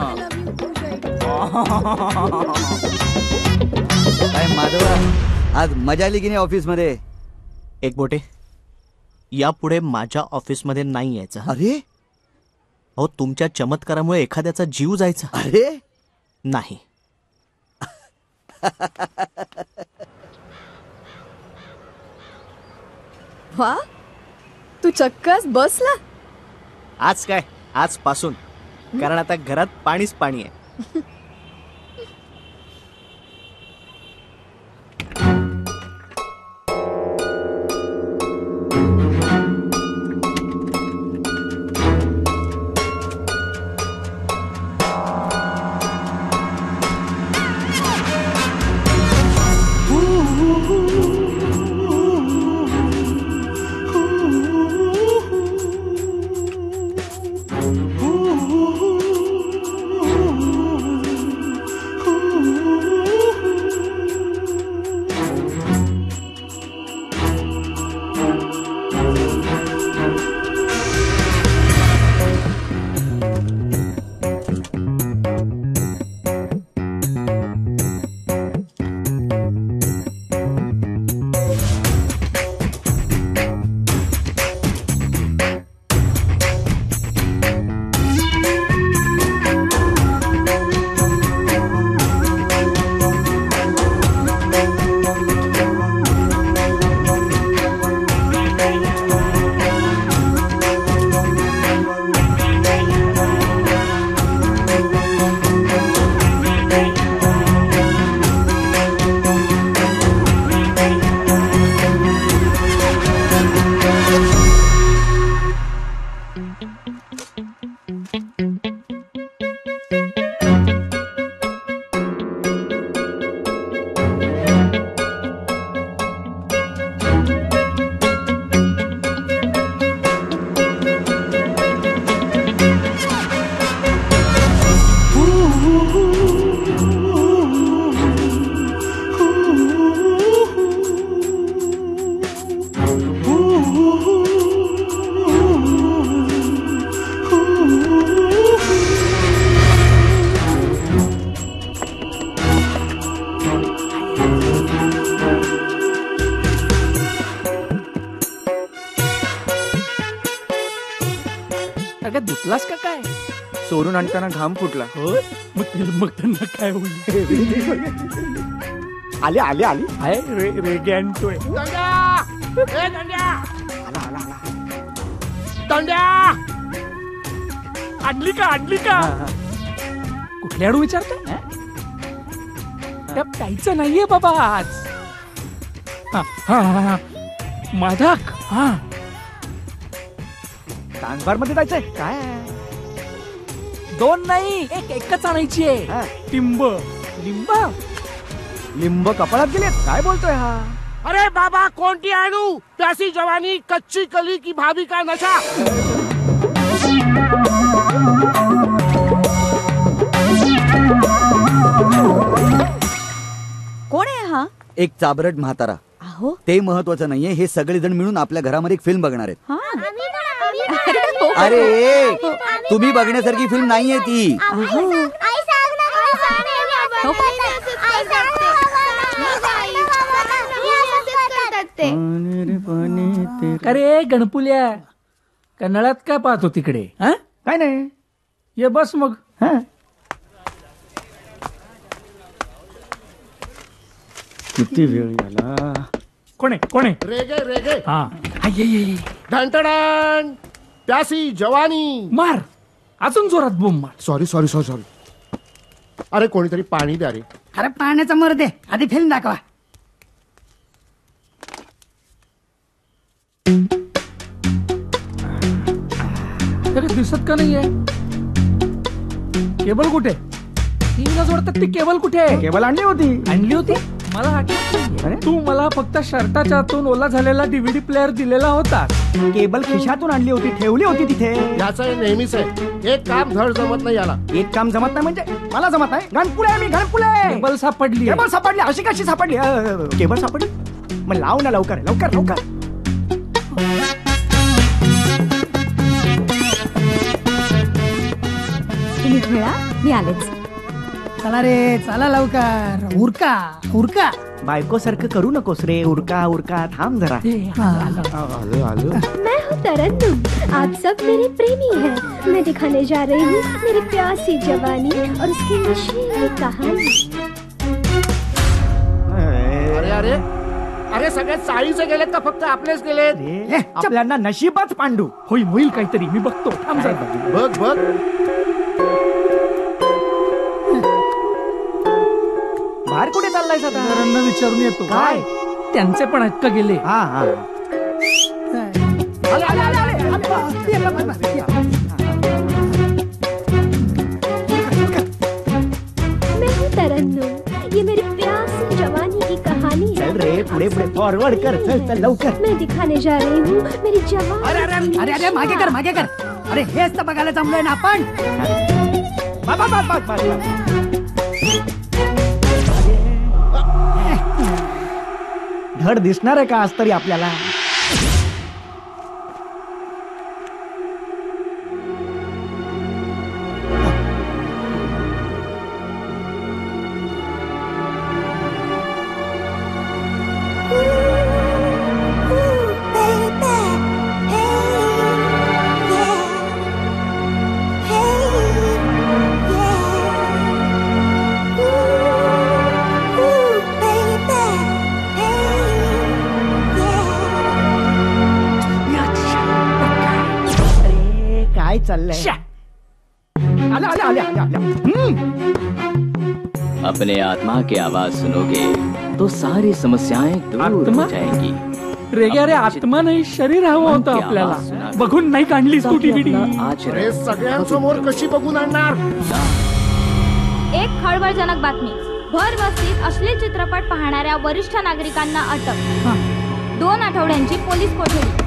S7: काय माधवा, आज मजा आली की नाही ऑफिस मध्ये?
S2: एक बोटे, यापुढे माझ्या ऑफिसमध्ये नाही यायचं.
S7: अरे
S2: अहो, तुमच्या चमत्कारामुळे एखाद्याचा जीव जायचा.
S7: अरे
S2: नाही.
S1: वा, तू चक्कस बसला.
S2: आज काय, आजपासून. कारण आता घरात पाणीच पाणी आहे.
S13: धुतलास का काय?
S17: चोरून आणताना घाम फुटला.
S13: हो, मग फिल्म बघताना काय होईल?
S17: आले आले आली
S13: आहे रेगे आणतोय. आणली का आणली का? कुठल्या अडू विचारतो? काहीच नाहीये बाबा आज. माधक. हा,
S17: कांबार मध्ये जायचंय काय?
S13: 2 नाही, एकच आणायची आहे. लिंब लिंब
S17: लिंब कपाळात गेलेत. काय बोलतोय हा?
S8: अरे बाबा, कोणती आणू? प्यासी जवानी, कच्ची कली की भाभी का नशा.
S1: कोण आहे हा?
S7: एक चाबरट म्हातारा.
S1: अहो,
S7: ते महत्वाचं नाहीये. हे सगळेजण मिळून आपल्या घरामध्ये एक फिल्म बघणार आहेत.
S1: हो.
S7: अरे तुम्ही बघण्यासारखी फिल्म नाहीये ती.
S13: अरे गणपुल्या, कन्नडात काय पाहतो तिकडे? काय नाही, ये बस मग.
S17: किती वेळ झाला. कोण आहे
S12: रेगे रेगे
S17: हा
S12: ढणटण प्यासी जवानी.
S17: मार अजून जोरात बोंब मार.
S12: Sorry sorry sorry sorry. अरे कोणीतरी पाणी द्या रे.
S5: अरे पाण्याचा मर दे, आधी फिल्म दाखवा.
S17: तरी दिसत का नाहीये? केबल कुठे? टीव्हीला जोडतात ती केबल कुठे?
S5: केबल आणली होती.
S17: मला आठवत नाही. तू मला फक्त शर्टाच्या आतून ओला झालेला डीव्हीडी प्लेअर दिलेला होता.
S5: केबल खिशातून आणली होती, ठेवली होती तिथे.
S12: याचं हे नेहमीच आहे. एक काम धड जमत नाही याला.
S5: एक काम जमत नाही म्हणजे मला जमत नाही. गणपुले आहे मी, गणपुले.
S17: केबल सापडली.
S5: केबल सापडली. अशी कशी सापडली? केबल सापडली. मग लाव ना लवकर लवकर लवकर.
S3: मी आलेच.
S5: चला रे चला लवकर. उरका उरका. बायको सारखं करू नकोस रे. उरका उरका. थांब जरा.
S12: आलो आलो.
S15: मैं हूँ तरन्नुम, आप सब मेरे प्रेमी हैं. मैं दिखाने जा रही हूँ मेरी प्यासी जवानी और उसकी नशीली कहानी.
S12: अरे अरे अरे सगळे चाळीचे गेलेत का फक्त आपलेच गेलेत?
S5: आपल्याला नशीबच पांडू.
S17: होईल काहीतरी. मी बघतो. थांब जरा.
S12: बघ बघ.
S5: बाहेर कुठे चाललाय आता?
S17: जरांना विचारून येतो.
S5: काय?
S17: त्यांचे पण हक्क गेले.
S5: हा हा.
S15: मैं हूँ तरन्नुम, ये मेरी प्यासी जवानी की कहानी है.
S5: चल रे पुढे पुढे फॉरवर्ड कर. चल चल लवकर.
S15: मैं दिखाने जा रही हूँ मेरी जवानी.
S5: अरे अरे अरे अरे मागे कर मागे कर. अरे हेच तर बघायला जमलोय ना आपण. धड दिसणार आहे का आज तरी आपल्याला? काय चाललंय? आले आले आले आले आले.
S19: अपने आत्मा की आवाज सुनोगे तो सारी समस्याएं दूर
S17: आत्मा?
S19: हो जाएंगी.
S17: रेगे अरे आत्मा नाही शरीर हवं होतं आपल्याला. बघून नाही काढलीस तू डीव्हीडी?
S12: अरे सगळ्यांसमोर कशी बघून आणणार?
S6: एक खळबळजनक बातमी. भर वस्तीत अश्लील चित्रपट पाहणाऱ्या वरिष्ठ नागरिकांना अटक. 2 आठवड्यांची पोलीस कोठडी.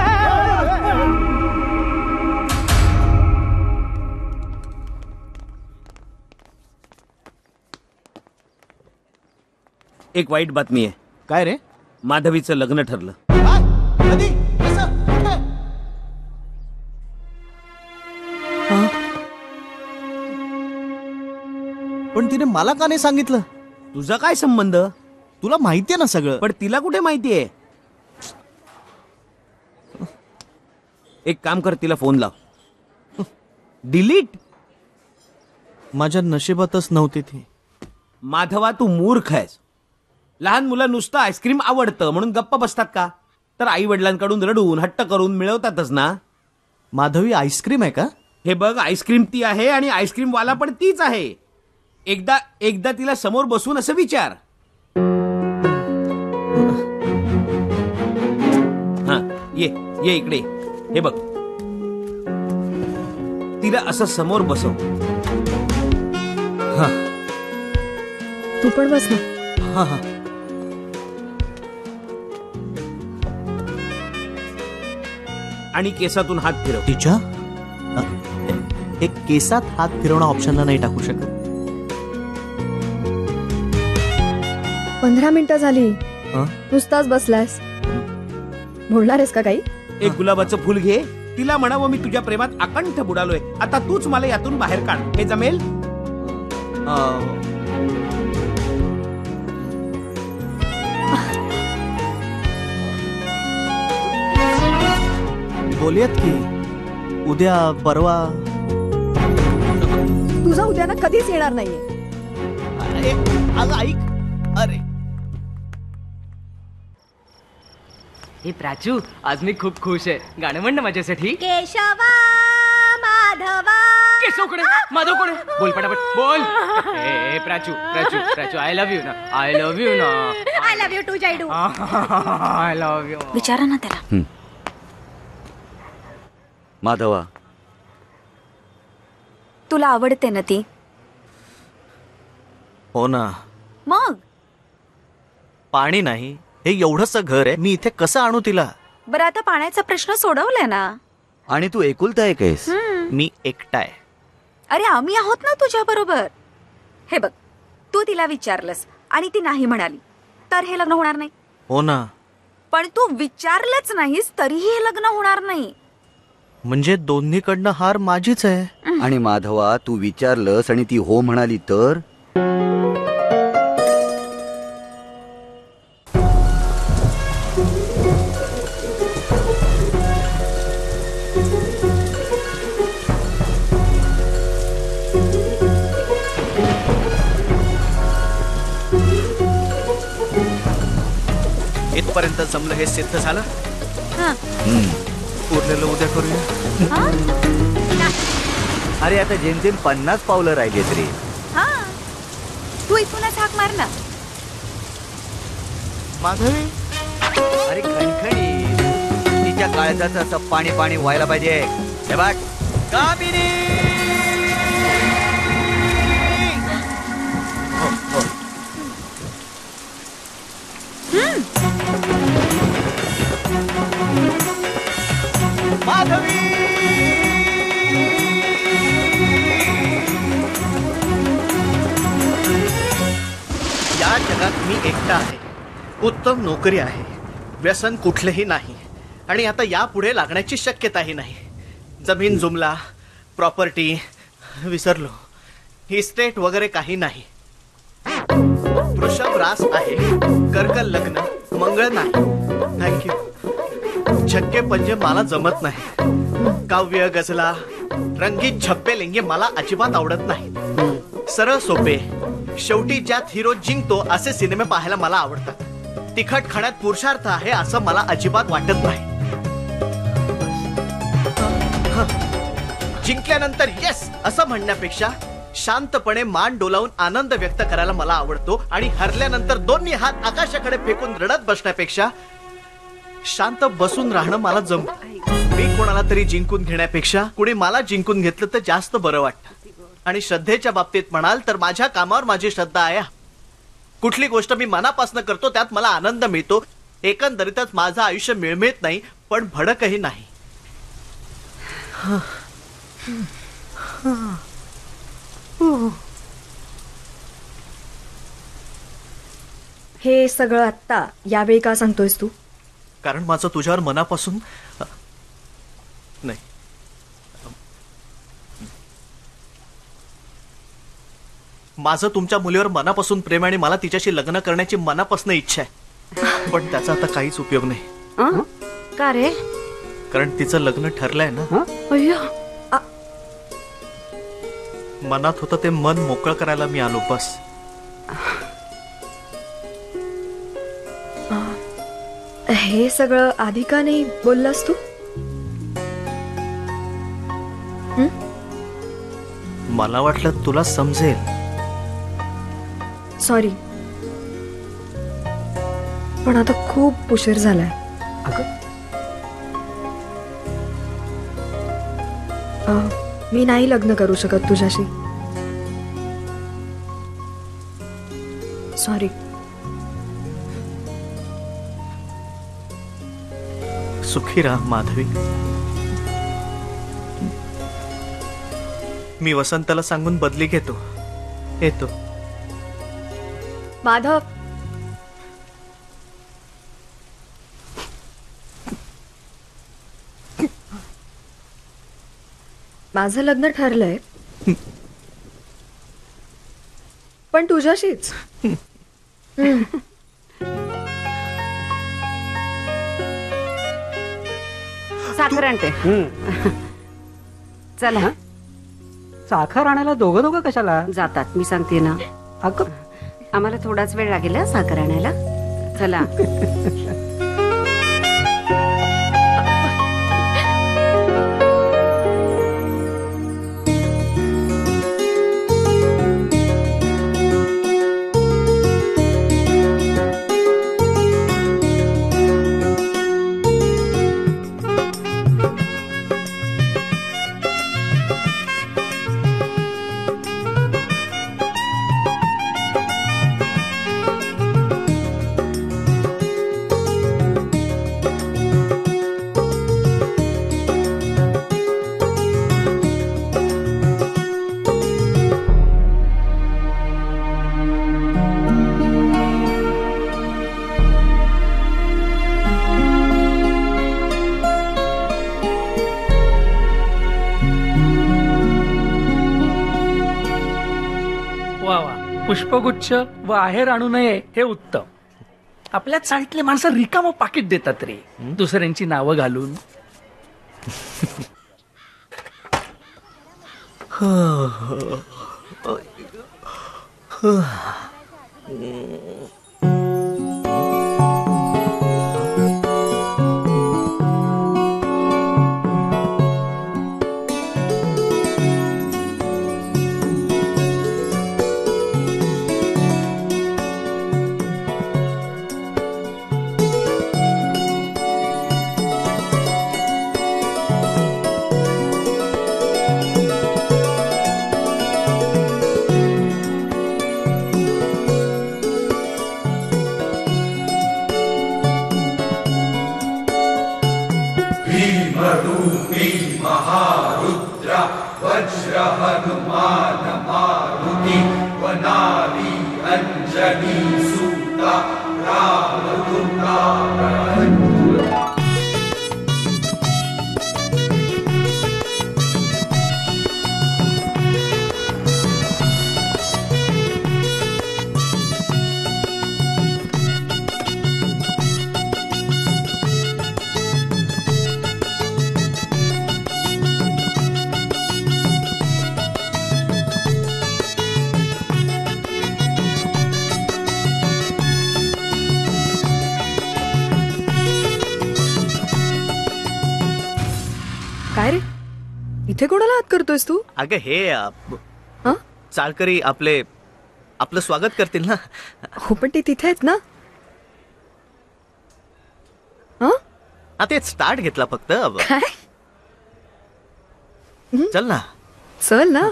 S10: एक वाईट बातमी आहे.
S2: काय रे?
S10: माधवीचं लग्न ठरलं.
S2: पण तिने मला का नाही सांगितलं?
S10: तुझा काय संबंध?
S2: तुला माहितीये ना सगळं.
S10: पण तिला कुठे माहितीये? एक काम कर, तिला फोन लाव. डिलीट.
S2: माझ्या नशिबातच नव्हती ती.
S10: माधवा तू मूर्ख आहेस. लहान मुलं नुसतं आईस्क्रीम आवडतं म्हणून गप्प बसतात का? तर आई वडिलांकडून रडून हट्ट करून मिळवतातच ना.
S2: माधवी आईस्क्रीम आहे का?
S10: हे बघ, आईस्क्रीम ती आहे आणि आईस्क्रीम वाला पण तीच आहे. एकदा तिला समोर बसून असं विचार. हा ये इकडे. हे बघ, तिला असं समोर बसव.
S2: हा
S1: तू पण बस ना.
S2: हा हा.
S10: आणि केसातून हात फिरव.
S2: तिच्या एक केसात हात फिरवणं ऑप्शनला नाही टाकू शकत.
S1: 15 मिनिटं झाली. नुसताच बसलायस. बोलणार आहेस का काही?
S10: एक गुलाबाचं फुल घे. तिला म्हणावं मी तुझ्या प्रेमात अकंठ बुडालोय. आता तूच मला यातून बाहेर काढ. हे जमेल?
S2: बोलूयात की उद्या परवा.
S1: तुझा उद्या ना कधीच येणार नाहीये.
S2: अरे अगं ऐक. अरे
S19: हे प्राचू, आज मी खूप खुश आहे. गाणं म्हण ना माझ्यासाठी.
S14: केशवा माधवा.
S19: केशव कोण आहे? माधव कोण आहे? बोल पटापट बोल. ए Prachu Prachu Prachu, I love you ना, आय लव्ह यू ना,
S14: आय लव्ह यू टू जायडू.
S19: I love you.
S3: विचारा ना त्याला.
S7: माधवा,
S3: तुला आवडते ना ती?
S2: हो ना.
S3: मग
S2: पाणी नाही, हे एवढंच घर आहे, मी इथे कसं आणू तिला?
S3: बरं, आता पाण्याचा प्रश्न सोडवलाय ना.
S7: आणि तू एकुलता एक आहेस.
S2: मी एकटा आहे.
S3: अरे आम्ही आहोत ना तुझ्या बरोबर. हे बघ, तू तिला विचारलंस आणि ती नाही म्हणाली तर हे लग्न होणार नाही.
S2: हो ना.
S3: पण तू विचारलंच नाहीस तरीही हे लग्न होणार नाही.
S2: म्हणजे दोन्हीकडनं हार माझीच आहे.
S7: आणि माधवा, तू विचारलंस आणि ती हो म्हणाली तर?
S2: इथपर्यंत जमलं, हे सिद्ध झालं. उरलेलं उद्या करूया.
S7: अरे आता जेमतेम 50 पावलं राहिलेत रे.
S3: तू इथूनच हाक मार ना.
S2: माधवी,
S7: अरे खणखणी, तिच्या काळजाचं असं पाणी पाणी व्हायला पाहिजे. हे बघ, कामिनी.
S2: माधवी, या जगात मी एकटा आहे. उत्तम नोकरी आहे, व्यसन कुठलेही नाही, आणि आता यापुढे लागण्याची शक्यताही नाही. जमीन जुमला, प्रॉपर्टी विसरलो, इस्टेट वगैरे काही नाही. वृषभ रास आहे, कर्क लग्न, मंगळ नाही. थँक्यू. छक्के पंजे मला जमत नाही. काव्य गझला, रंगीत झप्पे लेंगे मला अजिबात आवडत नाही. सरळ सोपे, शेवटी ज्यात हिरो जिंकतो असे सिनेमे पाहायला मला आवडतात. तिखट खाण्यात पुरुषार्थ आहे असं मला अजिबात वाटत नाही. जिंकल्यानंतर येस असं म्हणण्यापेक्षा शांतपणे मान डोलावून आनंद व्यक्त करायला मला आवडतो. आणि हरल्यानंतर दोन्ही हात आकाशाकडे फेकून रडत बसण्यापेक्षा शांत बसून राहणं मला जमतं. मी कोणाला तरी जिंकून घेण्यापेक्षा कुणी मला जिंकून घेतलं तर जास्त बरं वाटतं. आणि श्रद्धेच्या बाबतीत म्हणाल तर माझ्या कामावर माझी श्रद्धा आहे. कुठली गोष्ट मी मनापासून करतो त्यात मला आनंद मिळतो. एकंदरीतच माझं आयुष्य मिळमिळत नाही पण भडकही नाही.
S1: हे सगळं आत्ता यावेळी का सांगतोयस तू?
S2: कारण माझं तुझ्यावर मनापासून नाही. माझं तुमच्या मुलीवर मनापासून प्रेम आणि मला तिच्याशी लग्न करण्याची मनापासून इच्छा आहे. पण त्याचा आता काहीच उपयोग नाही.
S3: का रे?
S2: कारण तिचं लग्न ठरलंय ना. मनात होतं ते मन मोकळं करायला मी आलो बस.
S1: हे सगळं आधी का नाही बोललास तू?
S2: मला वाटलं तुला समजेल.
S1: सॉरी, पण आता खूप उशीर झालाय. मी नाही लग्न करू शकत तुझ्याशी. सॉरी.
S2: सुखी राहा माधवी. मी वसंतला सांगून बदली घेतो. येतो.
S1: माधव, माझं लग्न ठरलंय पण तुझ्याशीच.
S16: साखर आणते. चला. साखर आणायला दोघं दोघं कशाला
S14: जातात? मी सांगते ना.
S16: अगं,
S14: आम्हाला थोडाच वेळ लागेल साखर आणायला. चला.
S13: पुष्पगुच्छ व आहेर आणू नये हे उत्तम. आपल्या चाळीतले माणसं रिकामं पाकिट देतात रे, दुसऱ्यांची नावं घालून.
S12: भीमरूपी महारुद्र वज्र हनुमान मारुति वनारी अंजनी सूता रामदूता.
S1: काय रे, इथे कोणाला हात करतोयस तू?
S2: अगं हे चाळकरी आपलं स्वागत करतील ना.
S1: हो पण ते तिथे आहेत ना.
S2: ते स्टार्ट घेतला फक्त.
S1: काय?
S2: चल ना.
S1: चल ना.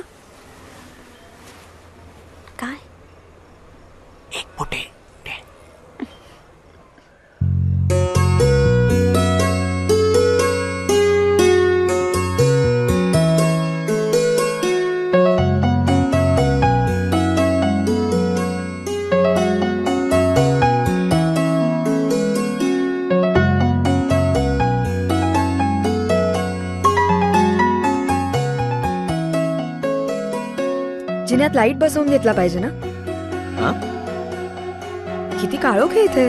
S3: काय?
S2: एक पुटे.
S1: जिन्यात लाईट बसवून घेतला पाहिजे ना. किती काळोख आहे इथे.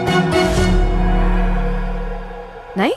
S1: नाही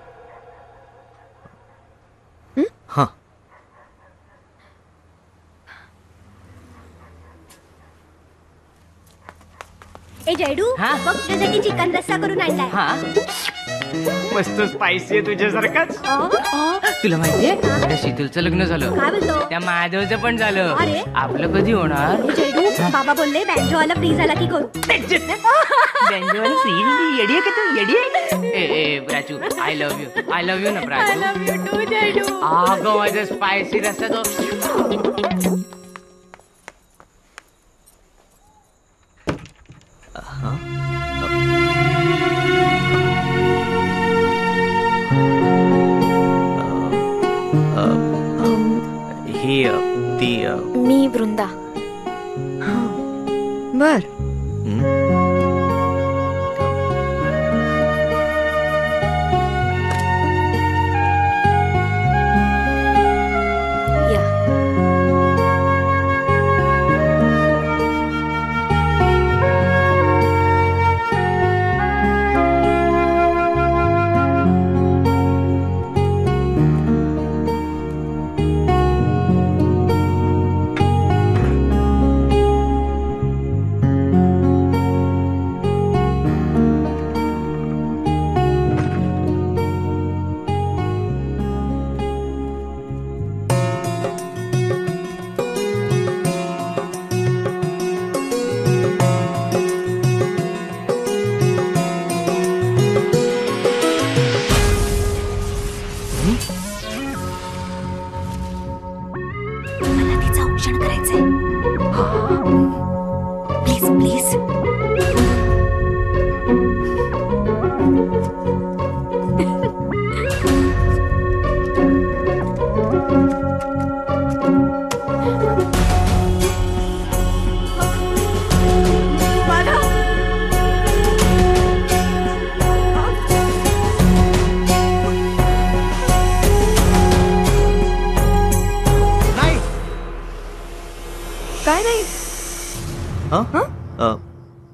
S15: ए जयडू, बघ तुझ्यासाठी चिकन रस्सा करून आणलाय.
S19: मस्त स्पायसी आहे तुझ्यासारखाच. तुला माहितीये त्या शीतलचं लग्न झालं.
S15: काय बोलतो?
S19: त्या माधवचं पण झालं.
S15: अरे
S19: आपलं कधी होणार?
S15: जयडू, बाबा बोलले बँजो वाला फ्री झाला की करू.
S19: बँजो वाला फ्री येडी आहे का तू? येडी आहे. ए प्राचू, आय लव्ह यू ना Prachu.
S15: I love you too, जयडू.
S19: अगं माझा स्पायसी रस्सा तो.
S3: मी वृंदा.
S1: बर.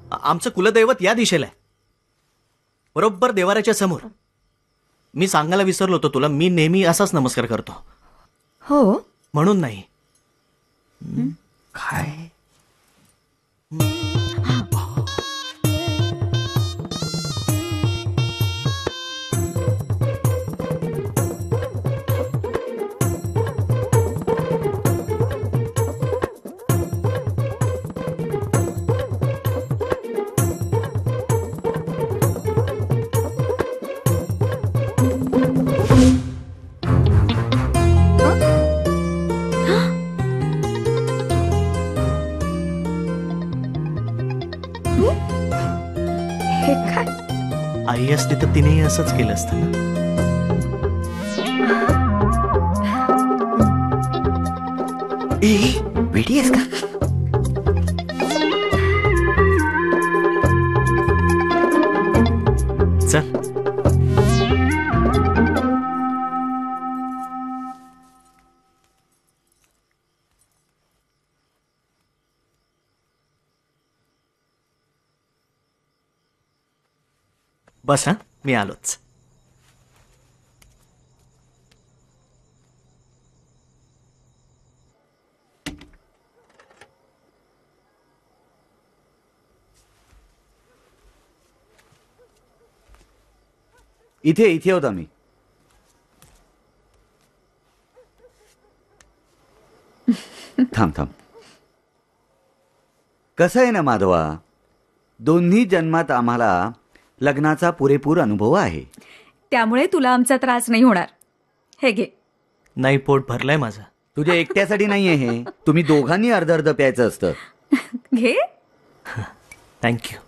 S2: आमचं कुलदैवत या दिशेला आहे, बरोबर देवाऱ्याच्या समोर. मी सांगायला विसरलो होतो तुला, मी नेहमी असाच नमस्कार करतो.
S1: हो,
S2: म्हणून नाही.
S17: काय
S1: हे काय?
S2: आई असती तर तिनेही असंच केलं असतं ना.
S7: वेडी आहेस का?
S2: चल. बस हा, मी आलोच.
S7: इथे होता मी. थांब. कसं आहे ना माधवा, दोन्ही जन्मात आम्हाला लग्नाचा पुरेपूर अनुभव आहे.
S3: त्यामुळे तुला आमचा त्रास नाही होणार. हे घे.
S2: नाही, पोट भरलंय माझं.
S7: तुझ्या एकट्यासाठी नाहीये हे, तुम्ही दोघांनी अर्ध अर्ध प्यायचं असतं.
S3: घे.
S2: थँक्यू.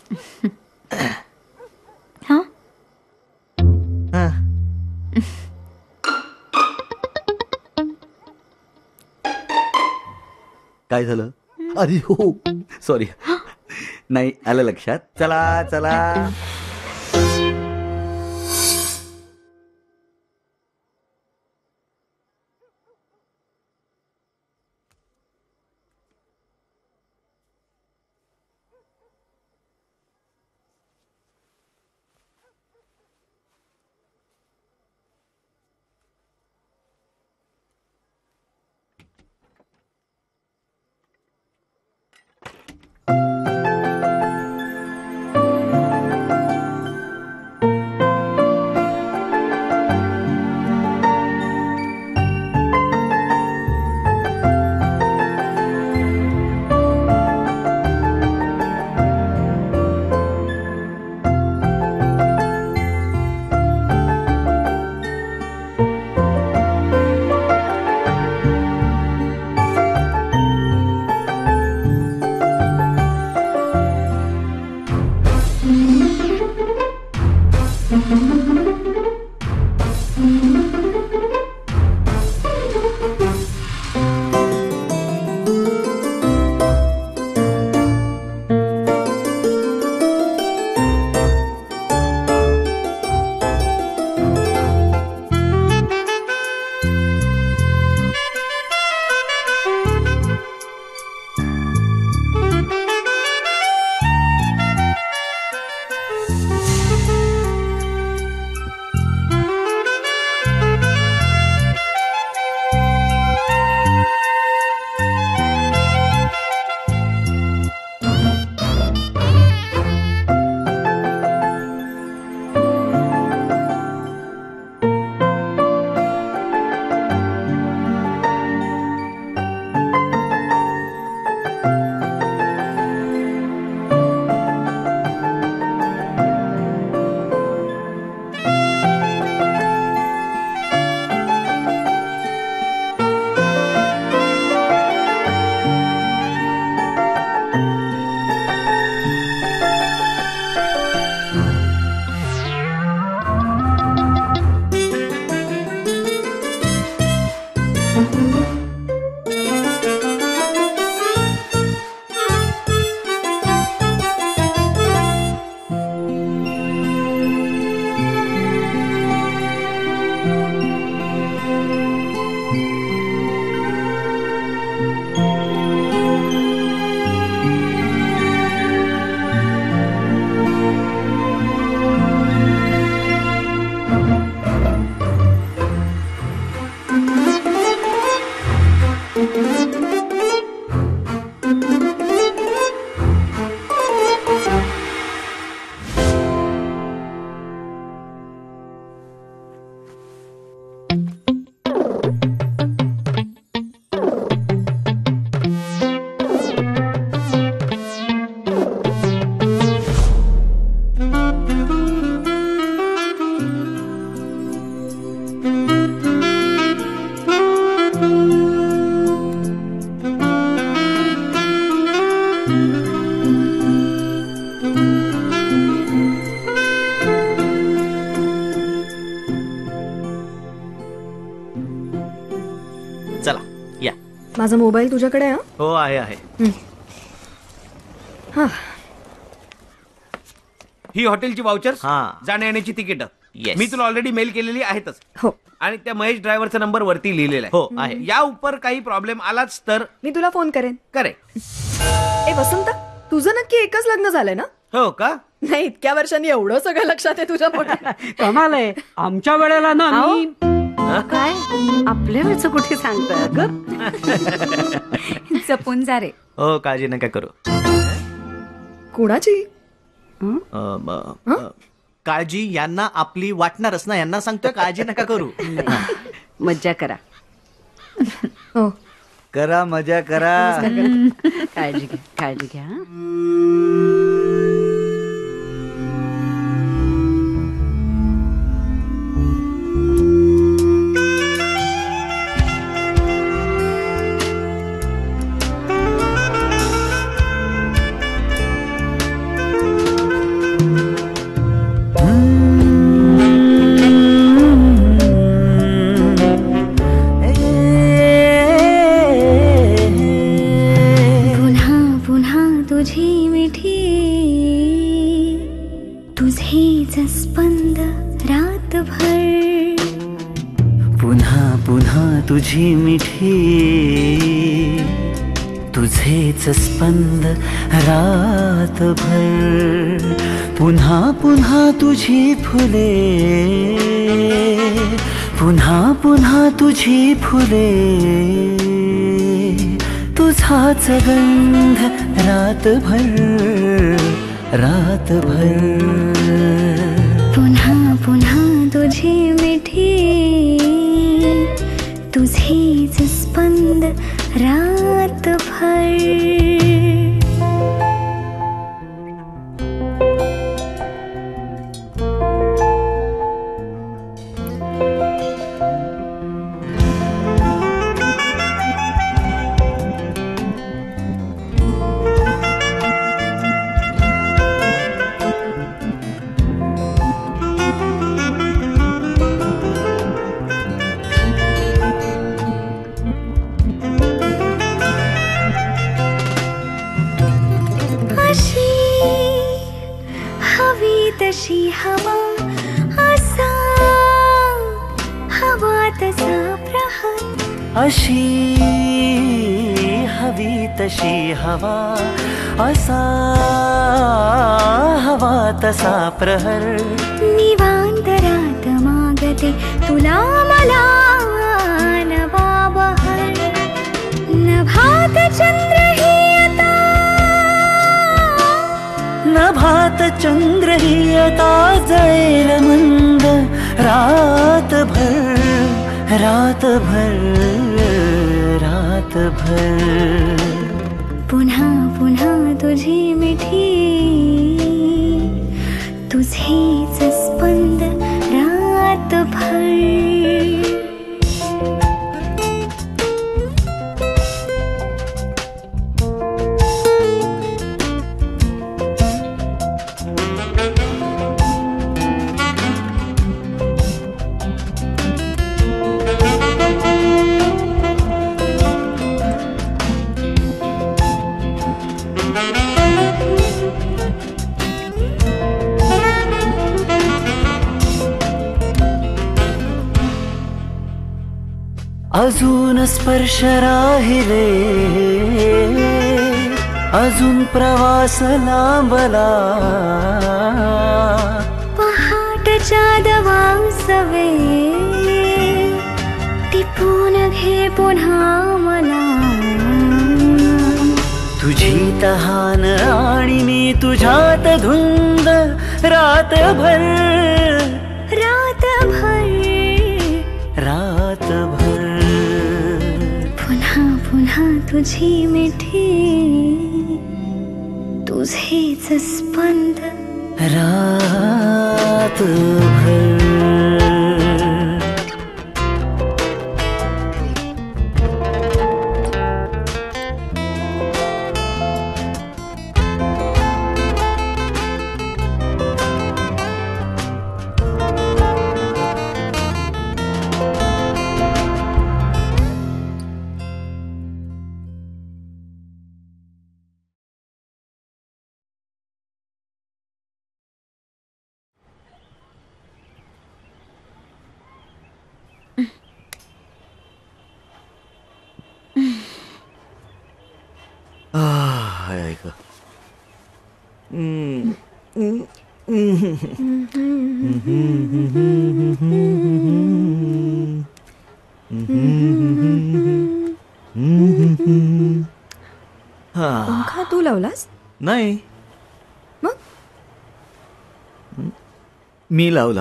S3: हा.
S7: काय झालं? अरे हो, सॉरी. नाही आलं लक्षात. चला.
S1: माझा मोबाईल तुझ्याकडे आहे
S2: हो आहे
S1: हा?
S10: ही हॉटेलची वाउचर्स,
S2: हा.
S10: जाण्या येण्याची तिकीट
S2: Yes.
S10: मी तुला ऑलरेडी मेल केलेली आहेतच.
S1: हो.
S10: आणि त्या महेश ड्रायव्हरचा नंबर वरती लिहिलेला आहे.
S2: हो आहे.
S10: या उपर काही प्रॉब्लेम आलाच तर
S1: मी तुला फोन करेन.
S10: करेक्ट.
S1: ए वसंत, तुझं नक्की एकच लग्न झालंय ना?
S10: हो का?
S1: नाही, इतक्या वर्षांनी एवढं सगळं लक्षात आहे तुझ्या पोटात.
S16: कमाल आहे. आमच्या वेळेला ना मी
S3: काय आपल्या वेळचं कुठे सांगता ग. जपून जा रे.
S2: हो काळजी नका करू.
S1: कुणाची
S2: काळजी यांना आपली वाटणारच ना, यांना सांगतोय काळजी नका करू.
S3: मज्जा करा.
S1: हो
S7: करा मजा करा.
S3: काळजी घ्या, काळजी घ्या.
S20: तुझी मिठी तुझेच स्पंद रातभर. पुन्हा पुन्हा तुझी फुले, पुन्हा पुन्हा तुझी फुले. तुझाच गंध रातभर रातभर.
S15: पुन्हा पुन्हा तुझी मिठी तुझेच स्पंद रातभर. तशी हवा असा हवा तसा प्रहर.
S20: अशी हवी तशी हवा असा हवा तसा प्रहर.
S15: निवांतरात मागते तुला मला नवा बहर. नभात चंद्र ही आता
S20: नभात चंद्र ही आता जळेल मंद रातभर रातभर रातभर.
S15: पुन्हा पुन्हा तुझी मिठी तुझेच स्पंद रातभर.
S20: अजून स्पर्श राहिले अजून प्रवास लांबला.
S15: पहाटच्या दवासवे टिपून घे पुन्हा मला.
S20: तुझी तहान आणि मी तुझ्यात धुंद रातभर
S15: रातभर
S20: रातभर.
S15: पुन्हा पुन्हा तुझी मिठी तुझेच स्पंद
S20: रातभर.
S1: पंखा तू लावलास?
S2: नाही,
S1: मग
S2: मी लावला.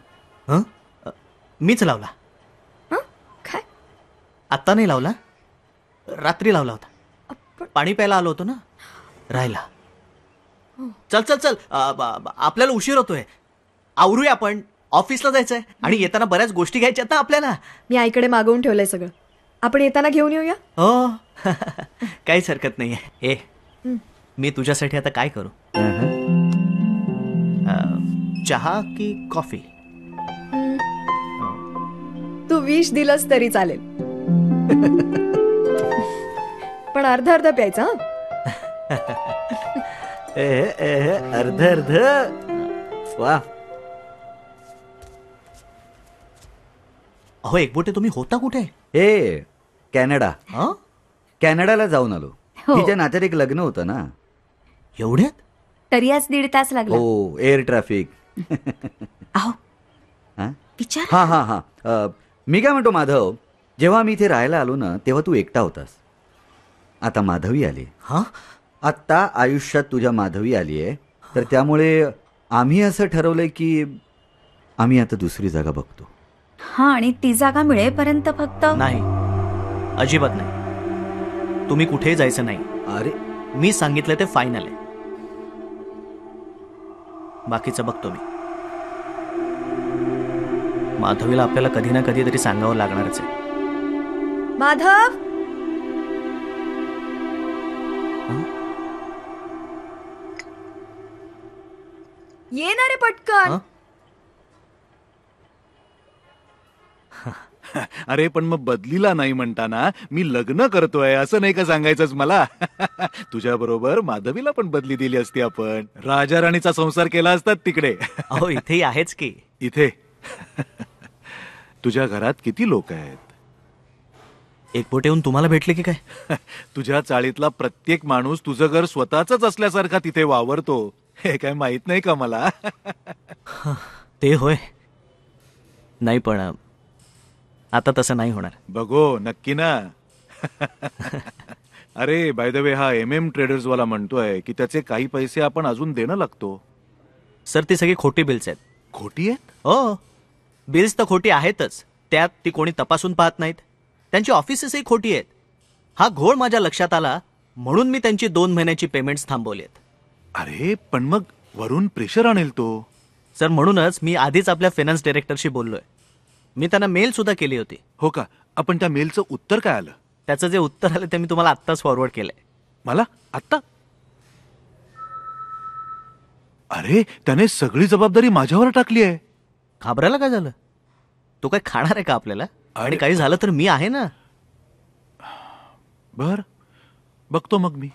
S2: मीच लावला.
S1: काय?
S2: आत्ता नाही लावला, रात्री लावला होता. पाणी प्यायला आलो होतो ना, राहिला. चल चल चल, आपल्याला उशीर होतोय, आवरूया आपण, ऑफिसला जायचंय आणि येताना बऱ्याच गोष्टी घ्यायच्या ना आपल्याला.
S1: मी आईकडे मागवून ठेवलंय सगळं, आपण येताना घेऊन येऊया.
S2: हो काहीच हरकत नाहीये. ए मी तुझ्यासाठी आता काय करू? चहा की कॉफी?
S1: तू विष दिलंस तरी चालेल, पण अर्ध अर्ध प्यायचा.
S2: अर्ध अर्ध. वा. अहो एकबोटे, तुम्ही होता कुठे?
S7: कॅनडा. कॅनडाला जाऊन आलो.
S3: हो.
S7: तिच्या नात्यात एक लग्न होतं ना.
S2: एवढ्यात?
S3: तरी आज 1.5 तास लागला.
S7: हो, एअर ट्रॅफिक.
S3: अहो विचार.
S7: हा हा हा. मी काय म्हणतो माधव, जेव्हा मी इथे राहायला आलो ना तेव्हा तू एकटा होतास. आता माधवी आली. आत्ता आयुष्यात तुझ्या माधवी आली आहे, तर त्यामुळे आम्ही असं ठरवलंय की आम्ही आता दुसरी जागा बघतो.
S3: हा, आणि ती जागा मिळेपर्यंत फक्त.
S2: नाही, अजिबात नाही. तुम्ही कुठेही जायचं नाही.
S7: अरे
S2: मी सांगितलं ते फायनल आहे. बाकीचं बघतो मी. माधवीला आपल्याला कधी ना कधी तरी सांगावं लागणारच आहे.
S1: माधव, ये ना रे पटकन.
S11: अरे पण मग बदलीला नाही म्हणताना मी लग्न करतोय असं नाही का सांगायचंच मला? तुझ्या बरोबर माधवीला पण बदली दिली असती आपण, राजा राणीचा संसार केला असतात तिकडे.
S2: अहो इथेही आहेच की.
S11: इथे तुझ्या घरात किती लोक आहेत?
S2: एकबोटे येऊन तुम्हाला भेटले की काय?
S11: तुझ्या चाळीतला प्रत्येक माणूस तुझं घर स्वतःच असल्यासारखा तिथे वावरतो. हे काय माहित नाही का मला?
S2: ते होय. नाही, पण आता तसं नाही होणार.
S11: बघो नक्की ना. अरे बाय द वे, हा MM ट्रेडर्स वाला म्हणतोय की त्याचे काही पैसे आपण अजून देणं लागतो.
S2: सर ती सगळी खोटी बिल्स आहेत.
S11: खोटी आहेत?
S2: हो, बिल्स तर खोटी आहेतच. त्यात ती कोणी तपासून पाहत नाहीत. त्यांची ऑफिसेसही खोटी आहेत. हा घोळ माझ्या लक्षात आला म्हणून मी त्यांची 2 महिन्याची पेमेंट्स थांबवलीत.
S11: अरे पण मग वरून प्रेशर आणेल तो.
S2: सर म्हणूनच मी आधीच आपल्या फायनान्स डायरेक्टरशी बोललोय. मी त्यांना मेल सुद्धा केली होती.
S11: हो का? आपण त्या मेलचं उत्तर काय आलं?
S2: त्याचं जे उत्तर आलं ते मी तुम्हाला आत्ताच फॉरवर्ड केलंय.
S11: मला आत्ता? अरे त्याने सगळी जबाबदारी माझ्यावर टाकली आहे.
S2: घाबरायला काय झालं? तो काय खाणार आहे का आपल्याला? आणि काही झालं तर मी आहे ना.
S11: बर, बघतो मग मी.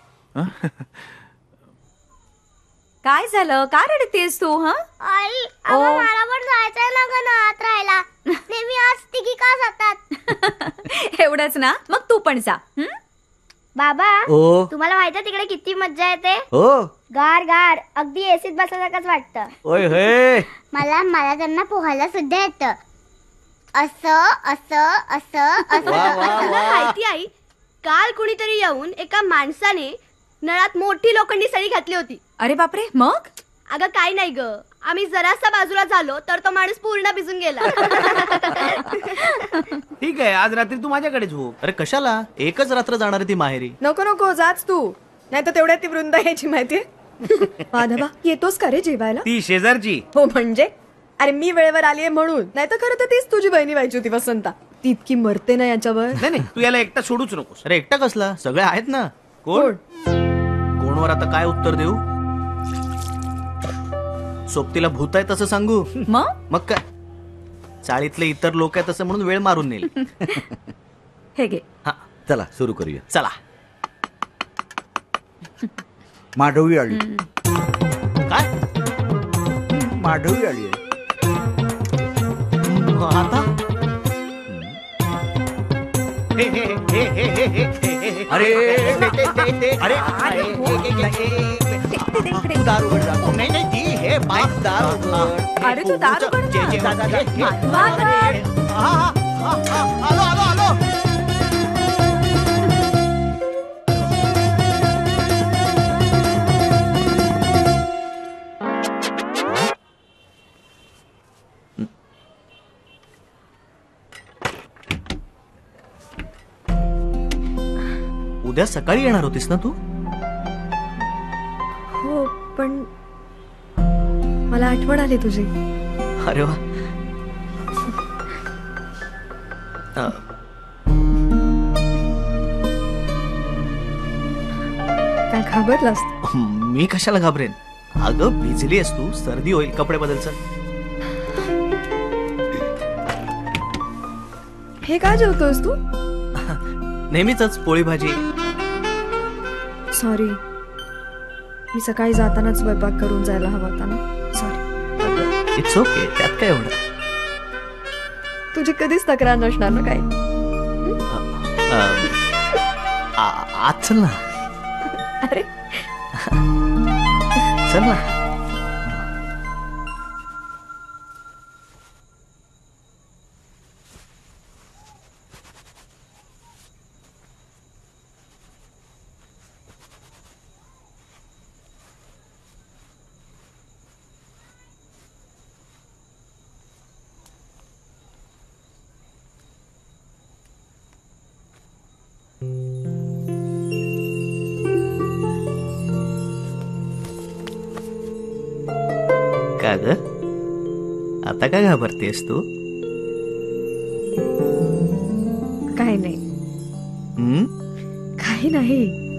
S3: काय झालं? का रडतेस तू?
S15: आई, मला पण जायचंय लग्नात राहायला. नेहमी आज तिघी का जातात?
S3: एवढंच ना, मग तू पण जा.
S15: बाबा,
S7: ओ.
S15: तुम्हाला माहिती तिकडे किती मज्जा येते?
S7: हो.
S15: गार गार, अगदी एसीत बसल्यासारखंच वाटतं.
S7: ओय होय.
S15: मला त्यांना पोहायला सुद्धा येतं. असं असं असं असं.
S21: तुला माहिती आई, काल कुणीतरी येऊन एका माणसाने नळात मोठी लोखंडी सळी घातली होती.
S3: अरे बापरे, मग?
S21: अगं काय नाही ग, आम्ही जरासा बाजूला झालो तर तो माणूस पूर्ण भिजून गेला.
S10: ठीक आहे, आज रात्री तू माझ्याकडेच हो.
S2: अरे कशाला? एकच रात्र जाणार ती माहेरी.
S1: नको नको, जाच तू. नाही तर तेवढ्यात ती वृंदा यायची माहितीये. माधवा, येतोस का रे जेवायला?
S10: ती शेजारची.
S1: हो म्हणजे? अरे मी वेळेवर आलीये म्हणून, नाही तर खरं तर तीच तुझी बहिणी व्हायची होती वसंता. ती इतकी मरते ना याच्यावर.
S10: नाही तू याला एकटा सोडूच नकोस.
S2: अरे एकटा कसला? सगळे आहेत ना.
S10: कोण?
S2: कोणवर आता काय उत्तर देऊ? सोबतीला भूत आहे तसं सांगू? मग काय, चाळीतले इतर लोक आहेत तसं म्हणून वेळ मारून नेल.
S3: हे घे.
S7: चला सुरू करूया.
S2: चला.
S7: माधवी आली.
S2: काय?
S7: माधवी आली.
S2: आता
S7: अरे
S2: तू दार उघड जा. नाही नाही ती हे बाप दार उघड.
S3: अरे तू दार उघड ना.
S2: आलो आलो आलो. उद्या सकाळी येणार होतीस ना तू?
S1: हो पण मला आठवण आली तुझी.
S2: अरे वा.
S1: काय घाबरलास?
S2: मी कशाला घाबरेन. अगं भिजली आहेस तू, सर्दी होईल, कपडे बदलचं.
S1: हे काय जेवतोयस तू?
S2: नेहमीच पोळी भाजी.
S1: सॉरी, मी सकाळी जातानाच स्वयंपाक करून जायला हवा होता ना. सॉरी.
S2: इट्स ओके, त्यात काय एवढं.
S1: तुझी कधीच तक्रार नसणार ना काय.
S2: आज चल ना.
S1: अरे
S2: चल ना. का ग, आता काय घाबरतेस तू?
S1: काही नाही. काही नाही.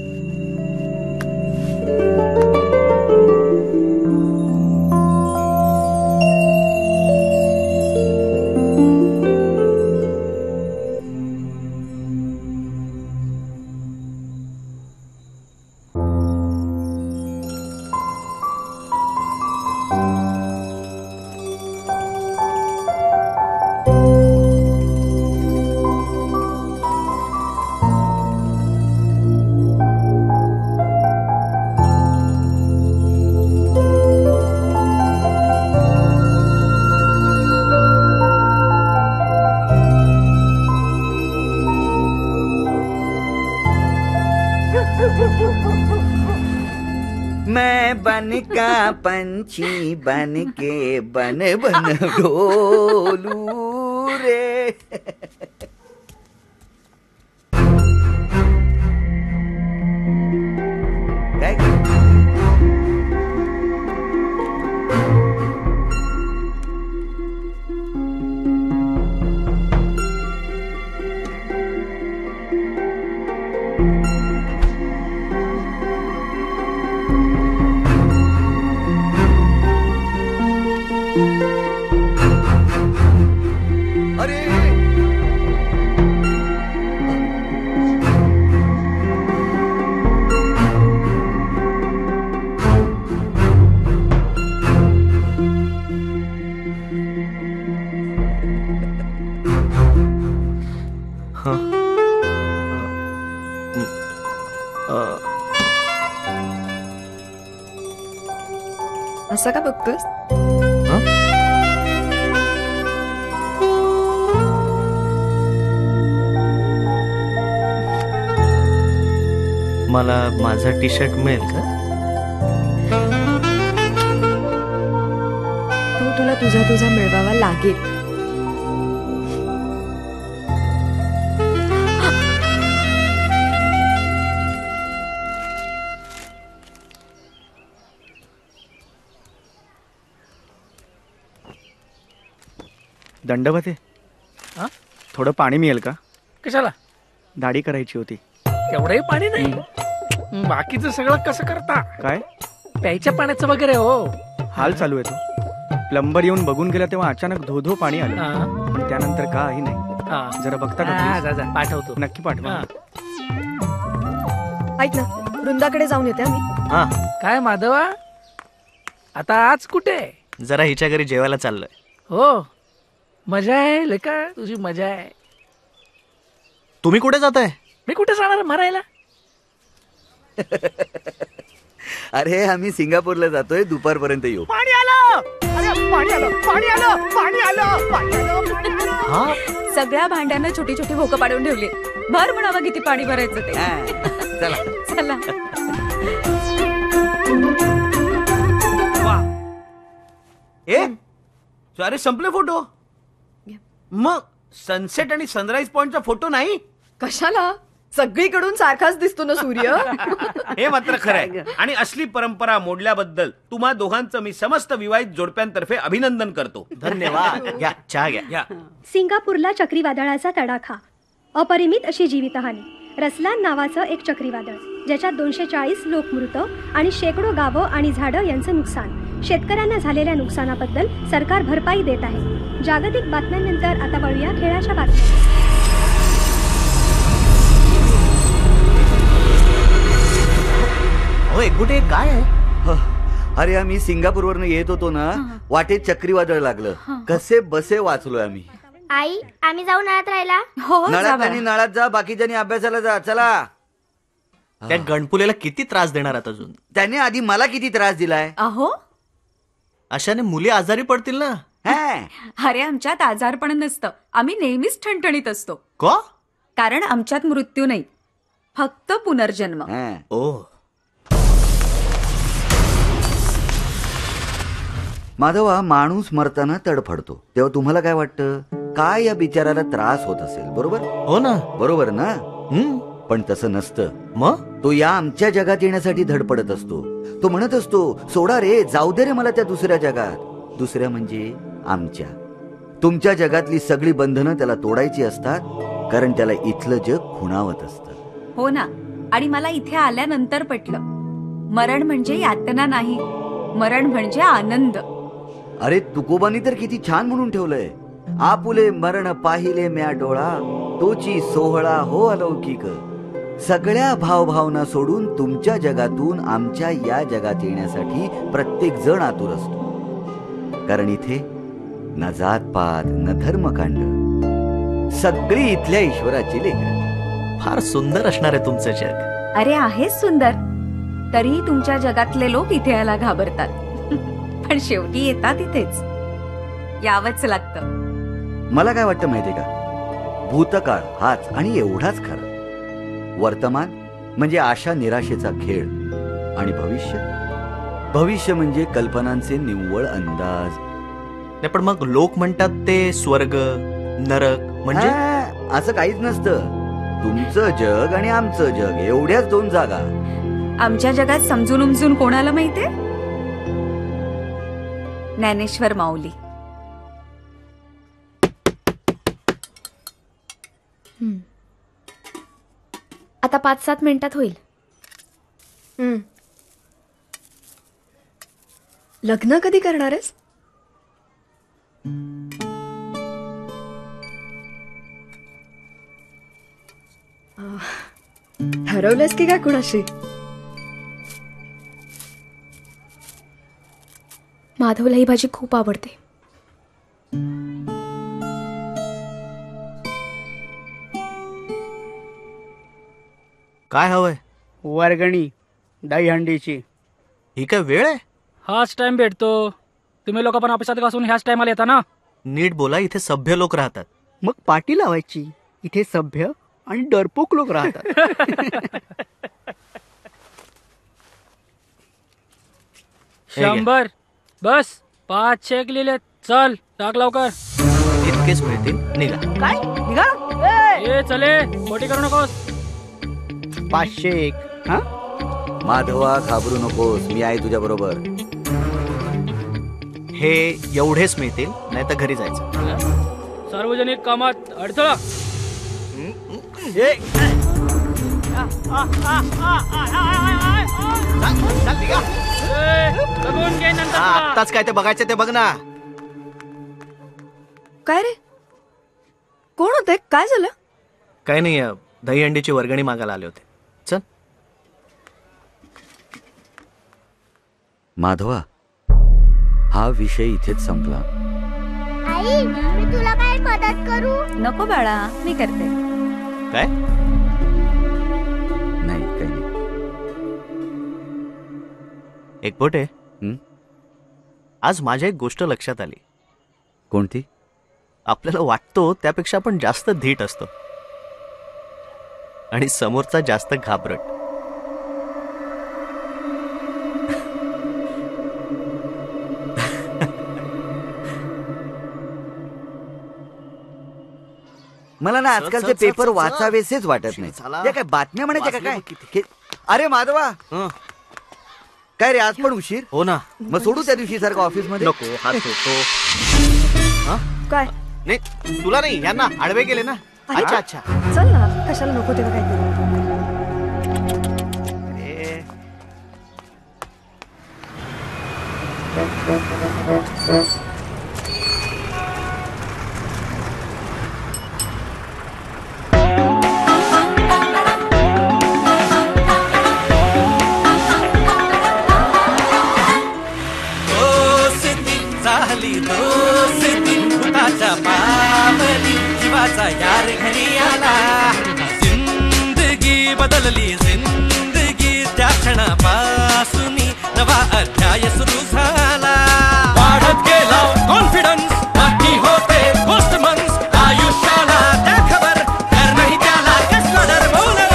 S7: मैं बन का पंछी बन के बन बन डोलू रे. काय असं का बघतोस?
S2: मला माझा टी शर्ट मिळेल का?
S1: तो तुला तुझा मिळवावा लागेल.
S17: दंडवते, थोडं पाणी मिळेल का?
S13: कशाला?
S17: दाढी करायची होती.
S13: एवढंही पाणी नाही. बाकीचं सगळं कसं करता?
S17: काय
S13: प्यायच्या पाण्याचं वगैरे हो.
S17: हाल चालू आहे तो. प्लंबर येऊन बघून गेला तेव्हा अचानक धो पाणी आलं, पण त्यानंतर काही नाही. जरा बघता का?
S13: पाठवतो,
S17: नक्की पाठवा.
S1: ऐक ना, वृंदाकडे जाऊन येते आम्ही.
S13: काय माधवा, आता आज कुठे?
S2: जरा हिच्या घरी जेवायला चाललोय.
S13: हो, मजा आहे लेका, तुझी मजा आहे.
S2: तुम्ही कुठे जाताय?
S13: मी कुठे जाणार मरायला?
S7: अरे आम्ही सिंगापूरला जातोय, दुपारपर्यंत येऊ.
S12: पाणी आलं, अरे पाणी आलं, पाणी आलं, पाणी आलं, पाणी आलं.
S3: सगळ्या भांड्यांना छोटी छोटी भोकं पाडून ठेवली. भर म्हणावं किती पाणी भरायचं ते.
S7: चला
S3: चला.
S10: अरे संपले फोटो. मग सनसेट आणि सनराईज पॉइंटचा फोटो नाही.
S1: कशाला? सगळीकडून सारखाच दिसतो ना सूर्य.
S10: हे मात्र खरं आहे. आणि असली परंपरा मोडल्याबद्दल तुम्हा दोघांचं मी समस्त विवाहित जोडप्यांतर्फे अभिनंदन करतो.
S2: धन्यवाद. घ्या चहा घ्या.
S15: सिंगापूरला चक्रीवादळाचा तडाखा, अपरिमित अशी जीवितहानी. रसलान नावाचं एक चक्रीवादळ, ज्याच्यात 240 लोक मृत आणि शेकडो गावं आणि झाडं यांचं नुकसान. शेतकऱ्यांना झालेल्या नुकसानाबद्दल सरकार भरपाई देत आहे. जागतिक बातम्यांनंतर आता वळूया खेळाच्या बातम्या.
S2: एकगुटे काय आहे?
S7: अरे आम्ही सिंगापूरवरनं येत होतो ना, वाटेत चक्रीवादळ लागलं. कसे बसे वाचलोय आम्ही.
S21: आई, आम्ही जाऊ नळात राहायला.
S7: नळात आणि नळात जा, बाकीच्यांनी अभ्यासाला जा. चला.
S2: त्या गणपुलेला किती त्रास देणार आहात अजून?
S7: त्याने आधी मला किती त्रास दिलाय.
S3: अहो,
S2: अशाने मुली आजारी पडतील ना.
S3: अरे आमच्यात आजारपण नसतं. आम्ही नेहमीच ठणठणीत असतो.
S2: का?
S3: कारण आमच्यात मृत्यू नाही, फक्त पुनर्जन्म.
S7: माधवा, माणूस मरताना तडफडतो, तेव्हा तुम्हाला काय वाटतं? काय या बिचाराला त्रास होत असेल, बरोबर?
S2: हो ना.
S7: बरोबर ना. पण तसं नसतं. मग तो या आमच्या जगात येण्यासाठी धडपडत असतो. तो म्हणत असतो, सोडा रे, जाऊ दे रे मला त्या दुसऱ्या जगात. दुसऱ्या म्हणजे आमच्या. तुमच्या जगातली सगळी बंधनं त्याला तोडायची असतात, कारण त्याला इथलं जग खुणावत असतं.
S3: हो ना. आणि मला इथे आल्यानंतर पटलं, मरण म्हणजे यातना नाही, मरण म्हणजे आनंद.
S7: अरे तुकोबांनी तर किती छान म्हणून ठेवलंय, आपुले मरण पाहिले म्या डोळा, तोची सोहळा हो अलौकिक. सगळ्या भावभावना सोडून तुमच्या जगातून आमच्या या जगात येण्यासाठी प्रत्येक जण आतुर असतो. कारण इथे न जातपात न धर्मकांड, सगळी इथल्या ईश्वराची लेकरं.
S2: फार सुंदर असणार आहे तुमचं जग.
S3: अरे आहेच सुंदर, तरीही तुमच्या जगातले लोक इथे यायला घाबरतात. पण शेवटी येतात इथेच, यावंच लागतं.
S7: मला काय वाटतं माहितीये का, भूतकाळ हाच आणि एवढाच खरा. वर्तमान म्हणजे आशा निराशेचा खेळ, आणि भविष्य म्हणजे कल्पनांचे निव्वळ अंदाज.
S2: नाही पण मग लोक म्हणतात ते स्वर्ग नरक म्हणजे
S7: असं काहीच नसतं. तुमचं जग आणि आमचं जग एवढ्याच दोन जागा.
S3: आमच्या जगात समजून उमजून कोणाला माहितीये? ज्ञानेश्वर माऊली.
S21: आता 5-7 मिनिटात होईल.
S1: लग्न कधी करणार आहेस? ठरवलंस की काय कुणाशी?
S21: माधवला ही भाजी खूप आवडते.
S2: काय हवंय?
S5: वर्गणी दहीहंडीची.
S2: ही काय वेळ आहे?
S13: हाच टाइम भेटतो. तुम्ही लोक पण ऑफिसात घासून ह्याच टाइमला येता ना.
S2: नीट बोला, इथे सभ्य लोक राहतात.
S5: मग पाटी लावायची. इथे सभ्य आणि डरपोक लोक राहतात.
S13: 100 बस 5 चेक लिहिले. चल टाक लवकर.
S2: इतकेच मिळतील, निघा.
S5: काय निघा?
S13: ए चले, खोटी करू नकोस.
S5: 501. हा
S7: माधवा, घाबरू नकोस, मी आहे तुझ्या बरोबर.
S2: हे एवढेच मिळतील, नाही तर घरी जायचं.
S13: सार्वजनिक कामात अडथळा.
S2: आताच काय ते बघायचं ते बघ ना.
S1: काय रे, कोण होते? काय झालं?
S2: काय नाही, दहीहंडीची वर्गणी मागायला आले होते. चल.
S7: माधवा, हा विषय इथेच संपला.
S21: आई, मी तुला काय मदत करू?
S3: नको बाळा, मी करते.
S2: काय?
S7: नाही, काही नाही.
S2: एकपोटे आज माझ्या एक गोष्ट लक्षात आली.
S7: कोणती?
S2: आपल्याला वाटतो त्यापेक्षा आपण जास्त धीट असतो आणि समोरचा जास्त घाबरट.
S7: मला ना आजकालचे पेपर वाचावेसेच वाटत नाही. त्या काय बातम्या म्हणायच्या का काय? अरे माधवा, काय रे आज पण उशीर?
S2: हो ना.
S7: मग सोडू त्या दिवशी सारखं ऑफिस मध्ये?
S2: नको, हात धुतो.
S1: काय
S2: नाही तुला नाही, यांना आडवे गेले ना. अच्छा अच्छा,
S1: चल ना, कशाला नको तेव्हा काहीतरी.
S18: जीवाचा यार घरी आला. जिंदगी बदलली, जिंदगी त्या क्षणापासून नवा अध्याय सुरू झाला. वाढत गेला कॉन्फिडन्स, बाकी होते गोष्ट मंस. आयुष्याला त्या खबर, तर नाही त्याला कसला डर.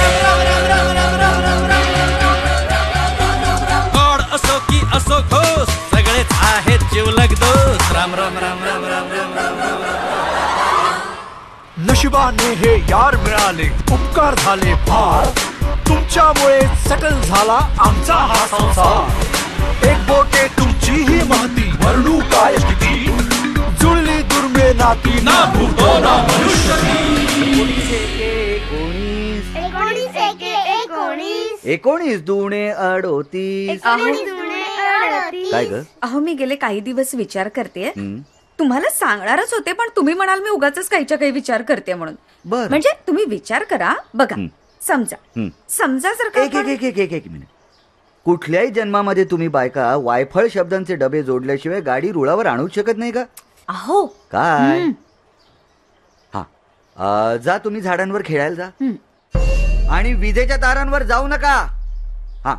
S18: गोड असो की असो घोष, सगळेच आहेत जीवलग दोस्त. राम राम राम राम राम राम राम राम.
S12: नशिबाने हे यार मिळाले, उपकार झाले फार. तुमच्यामुळे सेटल झाला आमचा हा संसार. एक बोटे तुमची ही महती, वर्णू काय किती. जुळली दुर्मिळ नाती, ना भूतो ना मनुष्य.
S7: 19 दुणे 38. काय ग?
S3: अहो मी गेले काही दिवस विचार करते. तुम्हाला सांगणारच होते पण तुम्ही म्हणाल मी उगाच काहीच्या काही विचार करते म्हणून. म्हणजे तुम्ही विचार करा बघा. समजा जर का
S7: एक मिनिट. कुठल्याही जन्मामध्ये तुम्ही बायका वायफळ शब्दांचे डबे जोडल्याशिवाय गाडी रुळावर आणूच शकत नाही का?
S3: अहो
S7: काय? हा, जा तुम्ही झाडांवर खेळायला जा आणि विजेच्या तारांवर जाऊ नका. हा,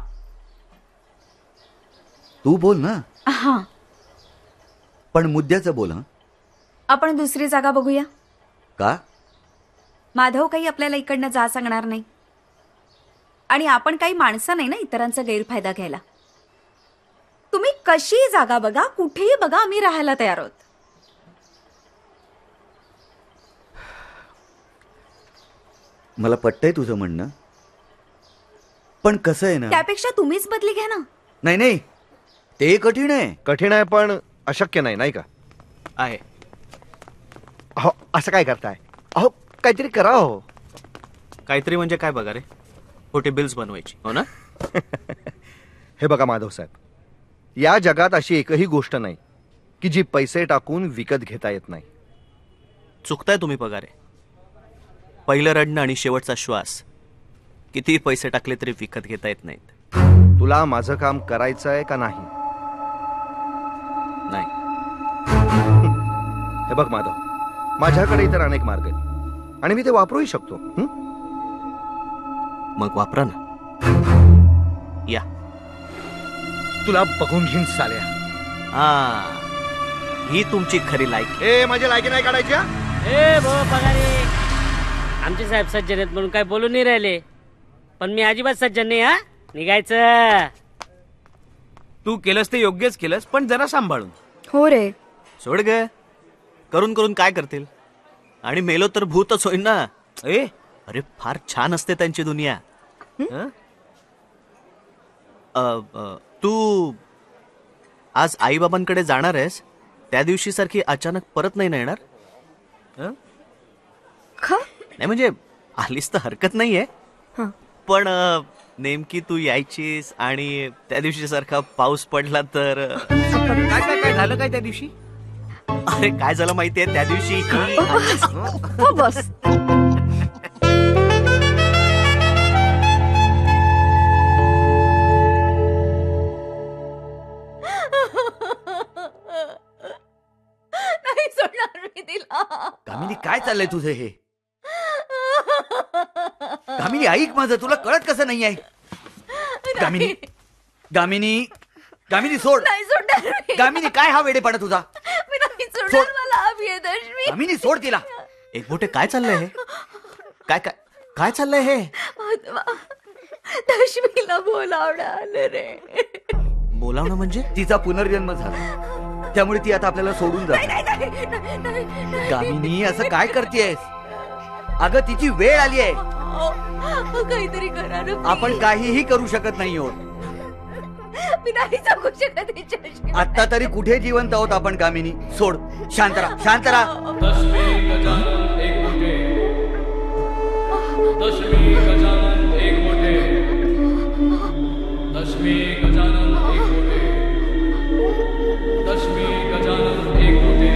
S7: तू बोल ना.
S3: हा,
S7: पण मुद्द्याचं बोल.
S3: आपण दुसरी जागा बघूया
S7: का?
S3: माधव काही आपल्याला इकडनं जा सांगणार नाही आणि आपण काही माणसं नाही ना इतरांचा गैरफायदा घ्यायला. तुम्ही कशी जागा बघा, कुठेही बघा, आम्ही राहायला तयार आहोत.
S7: मला पटतंय तुझं म्हणणं, पण कसं आहे ना,
S3: त्यापेक्षा तुम्हीच बदली घ्या ना.
S7: नाही ते कठीण आहे.
S4: कठीण आहे पण अशक्य नाही, नाही का?
S2: आहे.
S4: अहो असं काय करताय? अहो काहीतरी करा. हो
S2: काहीतरी म्हणजे काय बघा रे, खोटे बिल्स बनवायची हो ना.
S4: हे बघा माधव साहेब, या जगात अशी एकही गोष्ट नाही की जी पैसे टाकून विकत घेता येत नाही.
S2: चुकताय तुम्ही पगारे. पहिलं रडणं आणि शेवटचा श्वास किती पैसे टाकले तरी विकत घेता येत नाहीत.
S4: तुला माझं काम करायचं आहे का नाही?
S2: नाही.
S4: हे बघ माधव, माझ्याकडे इतर अनेक मार्ग आहेत आणि मी ते वापरूही शकतो.
S2: मग वापरा ना. या,
S4: तुला बघून घेऊन चाल्या.
S2: ही तुमची खरी लायकी.
S4: ए माझी लायकी नाही काढायची.
S9: ए भो पगारे, आमचे साहेब सज्जन आहेत म्हणून काय बोलून नाही राहिले, पण मी अजिबात सज्जन नाही. हा, निघायचं.
S10: तू केलंस ते योग्यच केलंस, पण जरा सांभाळून.
S1: हो रे.
S2: सोड ग, करून करून काय करतील, आणि मेलो तर भूतच होईन ना. अरे फार छान असते त्यांची दुनिया. तू आज आई बाबांकडे जाणार आहेस, त्या दिवशी सारखी अचानक परत नाही ना येणार? नाही म्हणजे आलीस तर हरकत नाहीये, पण नेमकी तू यायचीस आणि त्या दिवशी सारखा पाऊस पडला तर
S10: काय झालं काय त्या दिवशी?
S2: अरे काय झालं माहितीये त्या दिवशी?
S1: बस
S3: नाही सोडणार मी तिला.
S7: कामिनी काय चाललंय तुझं हे? कामिनी ऐक माझं, तुला कळत कसं नाही आहे? कामिनी गामिनी सोड.
S3: नाही सोडणार मी.
S7: गामिनी काय हा वेडेपणा तुझा?
S3: मी नाही सोडणार.
S7: सोड.
S3: मला हवी आहे दशमी.
S7: गामिनी सोड तिला.
S2: एकबोटे काय चाललंय हे? काय काय काय चाललंय हे?
S3: माधवा, दशमीला बोलावणं आलं रे.
S2: बोलावणं म्हणजे?
S7: तिचा पुनर्जन्म झाला, त्यामुळे ती आता आपल्याला सोडून जाते. गामिनी असं काय करतेयस? अगं तिची वेळ आली आहे.
S3: काहीतरी करा ना.
S7: आपण काहीही करू शकत नाही आहोत.
S3: मी नाही जगू शकत हिच्याशी.
S7: आता तरी कुठे जिवंत आहोत आपण गामिनी? सोड. शांत राहा, शांत राहा.
S8: दशमी गजानन एक मोठे. दशमी गजानन एक मोठे. दशमी गजानन एक मोठे. दशमी गजानन एक मोठे.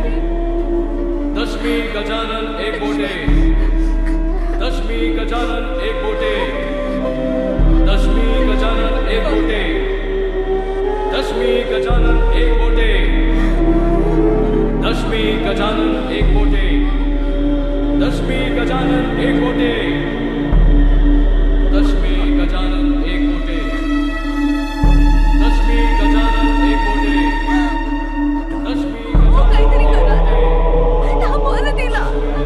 S8: दशमी गजानन एक मोठे. दशमी गजानन एक मोठे. दशमी गजानन एक मोठे. दशमी गजानन एक मोठे. दशमी गजानन एक मोठे. दशमी गजानन एक मोठे. दशमी गजानन एक मोठे. दशमी गजानन एक मोठे. दशमी
S3: काहीतरी करा. थांबवा तिला.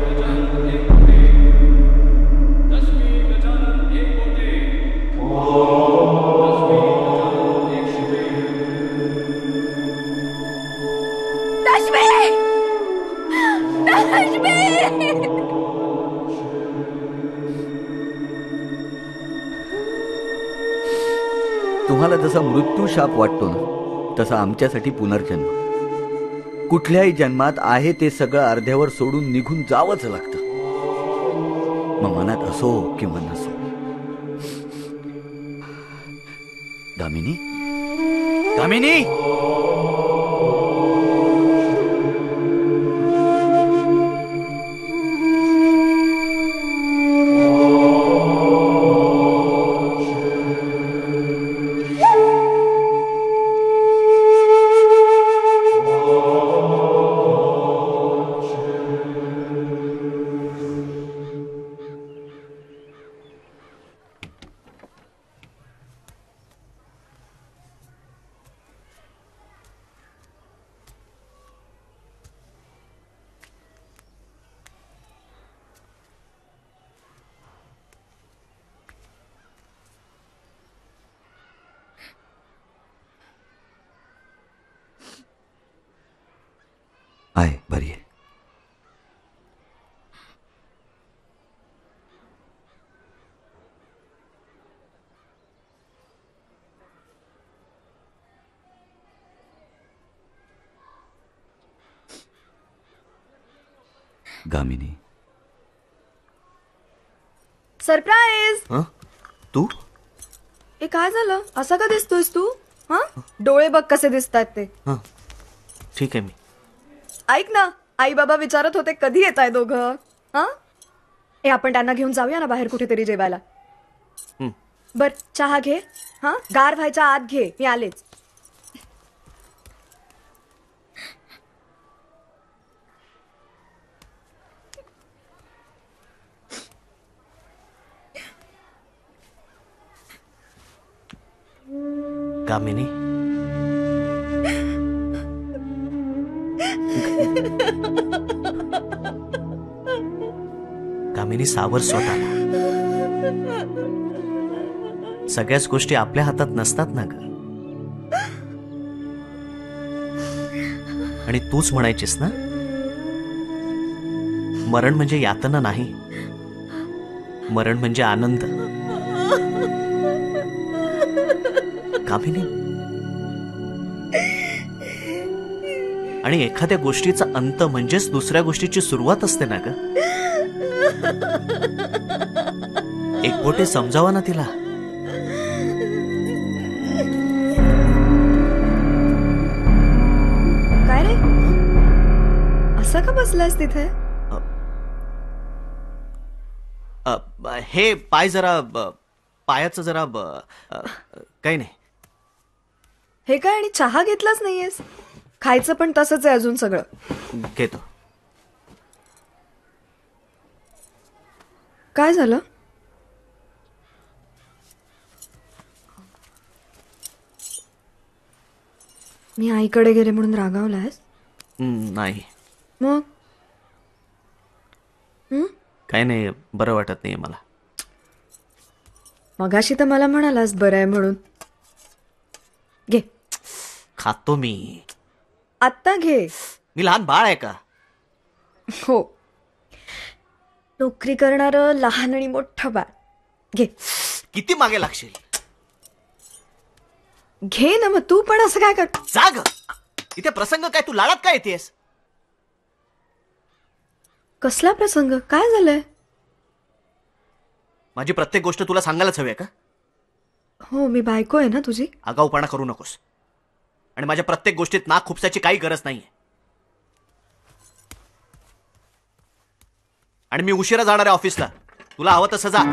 S7: तुम्हाला जसा मृत्यू शाप वाटतो ना, तसा आमच्यासाठी पुनर्जन्म. कुठल्याही जन्मात आहे ते सगळं अर्ध्यावर सोडून निघून जावंच लागतं, मग मनात असो किंवा नसो. दामिनी, दामिनी, आहे बरी आहे. गामिनी,
S1: सरप्राईज.
S2: तू?
S1: हे काय झालं? असा का दिसतोयस तू? हा, डोळे बघ कसे दिसतात ते.
S2: ठीक आहे. मी
S1: ऐक ना, आई बाबा विचारत होते कधी येत आहे दोघं. हा, हे आपण त्यांना घेऊन जाऊया ना बाहेर कुठेतरी जेवायला. बर, चहा घे. हा, गार व्हायच्या आत घे, मी आलेच.
S2: गामिनी, गामिनी सावर स्वतःला. सगळ्याच गोष्टी आपल्या हातात नसतात ना ग. आणि तूच म्हणायचीस ना, मरण म्हणजे यातना नाही, मरण म्हणजे आनंद. गामिनी, आणि एखाद्या गोष्टीचा अंत म्हणजेच दुसऱ्या गोष्टीची सुरुवात असते ना ग. एकबोटे समजावा ना तिला.
S1: काय रे, असं का बसलायस तिथे?
S2: हे पाय जरा, पायाचं जरा, काही नाही.
S1: हे काय, आणि चहा घेतलाच नाहीयेस? खायचं पण तसंच आहे अजून सगळं.
S2: घेतो.
S1: काय झालं? मी आईकडे गेले म्हणून रागावलायस?
S2: नाही,
S1: मग
S2: काय नाही, बरं वाटत नाही मला.
S1: मगाशी तर मला म्हणालास बरं आहे म्हणून. घे.
S2: खातो मी.
S1: आत्ता घे.
S2: मी लहान बाळ आहे का?
S1: हो, नोकरी करणारं लहान आणि मोठं बाळ. घे.
S2: किती मागे लागशील?
S1: घे ना मग. तू पण असं काय कर?
S2: जाग. इथे प्रसंग काय? तू लाडात काय येतेस?
S1: कसला प्रसंग? काय झालंय?
S2: माझी प्रत्येक गोष्ट तुला सांगायलाच हवी आहे का?
S1: हो, मी बायको आहे ना तुझी.
S2: आगाऊपणा करू नकोस. आणि माझ्या प्रत्येक गोष्टीत नाक खुपसायची काही गरज नाहीये. आणि मी उशिरा जाणार आहे ऑफिसला. तुला हवं तसं जा.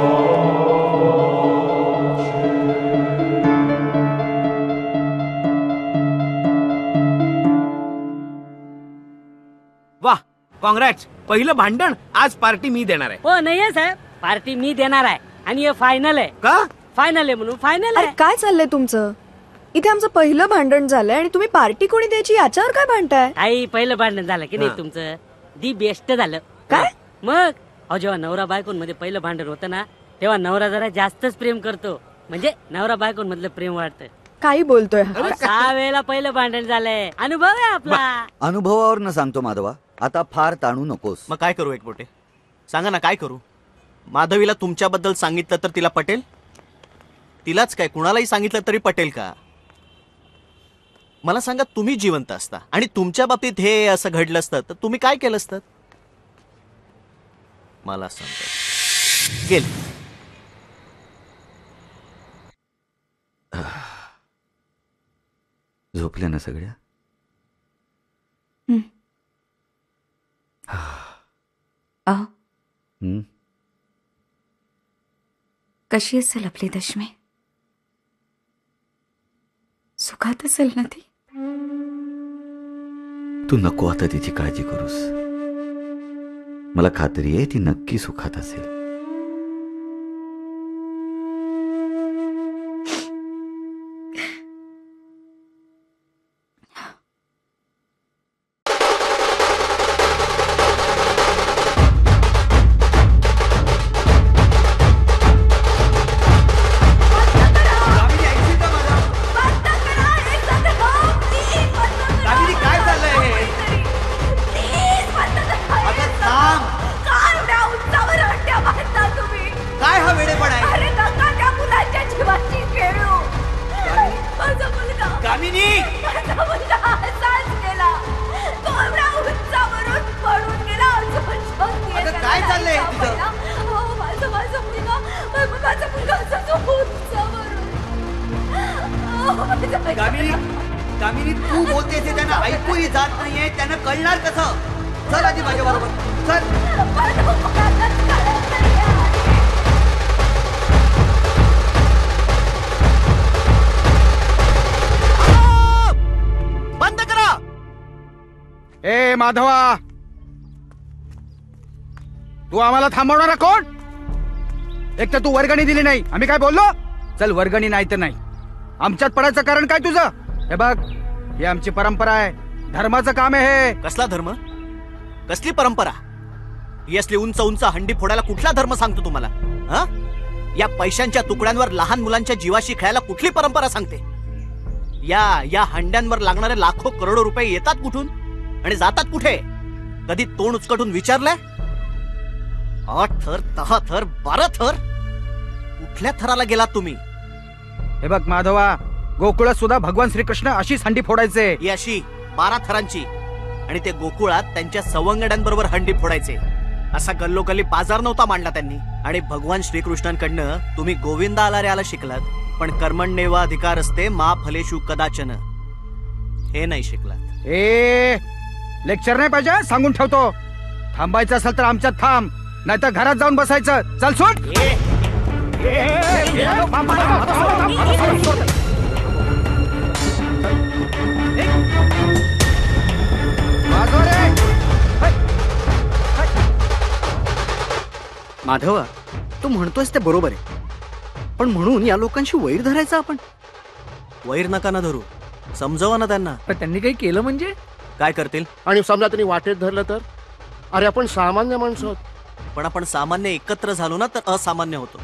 S10: वा, कॉंग्रॅट्स. पहिलं भांडण. आज पार्टी मी देणार आहे.
S9: हो नाही साहेब, पार्टी मी देणार आहे. आणि हे फायनल आहे.
S10: का?
S9: फायनल आहे म्हणून फायनल
S1: अरे
S9: आहे.
S1: काय चाललंय तुमचं? इथे आमचं पहिलं भांडण झालंय आणि तुम्ही पार्टी कोणी द्यायची याच्यावर काय भांडताय?
S9: आई पहिलं भांडण झालं की नाही तुमचं? दी बेस्ट झालं.
S1: काय?
S9: मग अहो, जेव्हा नवरा बायकोंमध्ये पहिलं भांडण होतं ना, तेव्हा नवरा जरा जास्तच प्रेम करतो. म्हणजे नवरा बायकोंमधलं प्रेम वाढतं.
S1: काही बोलतोय?
S9: 6 वेळेला पहिलं भांडण झालंय. अनुभव आहे आपला.
S7: अनुभवावर न सांगतो माधवा. आता फार ताणू नकोस.
S2: मग काय करू एकबोटे? सांगा ना, काय करू? माधवीला तुमच्याबद्दल सांगितलं तर तिला पटेल? तिलाच काय, कुणालाही सांगितलं तरी पटेल का? मला सांगा, तुम्ही जिवंत असता आणि तुमच्या बाबतीत हे असं घडलं असतं तर तुम्ही काय केलं असतं? मला सांगा. गेले.
S7: झोपल्या ना सगळ्या?
S3: अहो, कशी असेल आपली दशमी? सुखात असेल ना ती?
S7: तू नको आता तिची काळजी करूस. मला खात्री आहे ती नक्की सुखात असेल. कामिनी, तू बोलते ते त्यांना ऐकूही जात नाहीये. त्यांना कळणार कसं? चल आधी माझ्या बरोबर चल.
S2: बंद करा.
S17: ए माधवा, तू आम्हाला थांबवणारा कोण? एक तर तू वर्गणी दिली नाही. आम्ही काय बोललो? चल, वर्गणी नाही तर नाही. आमच्यात पडायचं कारण काय तुझं? हे बघ, ही आमची परंपरा आहे. धर्माचं काम आहे हे.
S2: कसला धर्म? कसली परंपरा? ही असली उंच उंच हंडी फोडायला कुठला धर्म सांगतो तुम्हाला? हा? या पैशांच्या तुकड्यांवर लहान मुलांच्या जीवाशी खेळायला कुठली परंपरा सांगते? या हंड्यांवर लागणारे लाखो करोडो रुपये येतात कुठून आणि जातात कुठे? कधी तोंड उचकटून विचारलंय? 8 थर, 10 थर, 12 थर, कुठल्या थराला गेलात तुम्ही?
S17: हे बघ माधवा, गोकुळात सुद्धा भगवान श्रीकृष्ण अशीच हंडी फोडायचे.
S2: ही अशी 12 थरांची. आणि ते गोकुळात त्यांच्या सवंगड्यांबरोबर हंडी फोडायचे. असा गल्लोगल्ली बाजार नव्हता मांडला त्यांनी. आणि भगवान श्रीकृष्णांकडनं तुम्ही गोविंदा आला रे आला शिकलात, पण कर्मण्येव अधिकार असते मा फलेषु कदाचन हे नाही शिकलात.
S17: ए लेक्चर नाही पाहिजे, सांगून ठेवतो. थांबायचं असेल तर आमच्यात थांब, नाही तर घरात जाऊन बसायचं. चल सुट.
S6: माधवा, तू म्हणतोयस ते बरोबर आहे, पण म्हणून या लोकांशी वैर धरायचा आपण?
S2: वैर नका ना धरू. समजावा ना त्यांना.
S13: पण त्यांनी काही केलं म्हणजे?
S2: काय करतील?
S14: आणि समजा त्यांनी वाटेत धरलं तर? अरे आपण सामान्य माणसं आहोत.
S2: पण आपण सामान्य एकत्र झालो ना तर असामान्य होतो.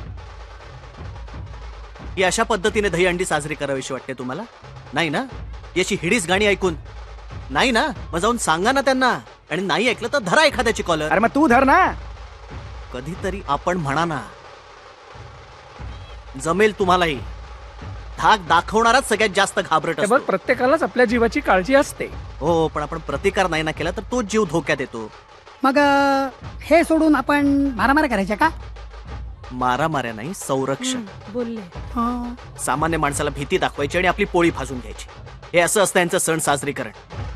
S2: ही अशा पद्धतीने दहीहंडी साजरी करावीशी वाटते तुम्हाला? नाही ना? याची हिडीस गाणी ऐकून नाही ना? मग जाऊन सांगा ना त्यांना. आणि नाही ऐकलं तर धरा एखाद्याची कॉलर.
S17: अरे मग तू धर ना.
S2: कधीतरी आपण म्हणा ना. जमेल तुम्हालाही. धाक दाखवणाराच सगळ्यात जास्त घाबरट असतो.
S13: प्रत्येकालाच आपल्या जीवाची काळजी असते.
S2: हो, पण आपण प्रतिकार नाही ना केला तर तोच जीव धोक्यात येतो.
S5: मग हे सोडून आपण मारामाऱ्या करायच्या का?
S2: मारामाऱ्या नाही, संरक्षण.
S5: बोलले.
S2: सामान्य माणसाला भीती दाखवायची आणि आपली पोळी भाजून घ्यायची. हे असं असतं यांचं सण साजरीकरण.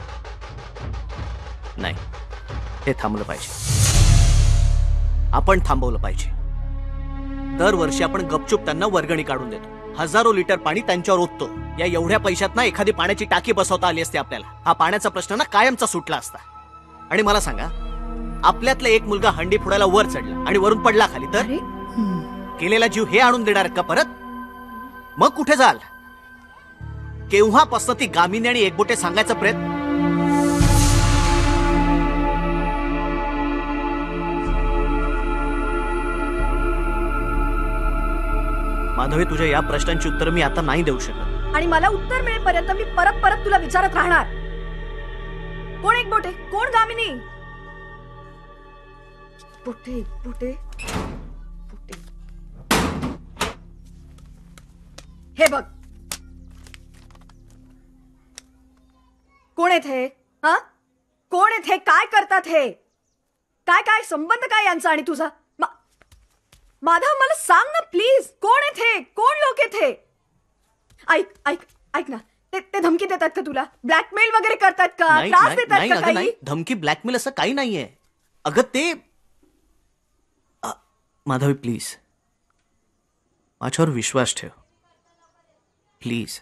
S2: नाही, हे थांबलं पाहिजे. आपण थांबवलं पाहिजे. दरवर्षी आपण गपचूप त्यांना वर्गणी काढून देतो. हजारो लिटर पाणी त्यांच्यावर ओततो. या एवढ्या पैशात ना एखादी पाण्याची टाकी बसवता आली असते आपल्याला. हा पाण्याचा प्रश्न ना कायमचा सुटला असता. आणि मला सांगा, आपल्यातला एक मुलगा हंडी फोडायला वर चढला आणि वरून पडला खाली तर केलेला जीव हे आणून देणार का परत? मग कुठे जाल? केव्हापासून ती गामिनी आणि एकबोटे सांगायचा प्रयत्न. माधवी, तुझ्या या प्रश्नांची उत्तर मी आता नाही देऊ शकत.
S1: आणि मला उत्तर मिळेपर्यंत मी परत परत तुला विचारत राहणार. कोण एकबोटे? कोण गामिनी? बोटे बोटे बोटे. हे बघ, कोण आहेत हे? हा, कोण आहेत हे? काय करतात हे? काय काय संबंध काय यांचा आणि तुझा? माधव, मला सांग ना प्लीज. कोण आहेत हे? कोण लोक आहेत हे? ऐक ऐक ऐक ना, ते धमकी देतात का तुला? ब्लॅकमेल वगैरे करतात का? त्रास देतात का काही?
S2: धमकी ब्लॅकमेल असं काही नाहीये अगं. ते माधवी, प्लीज माझ्यावर विश्वास ठेव प्लीज.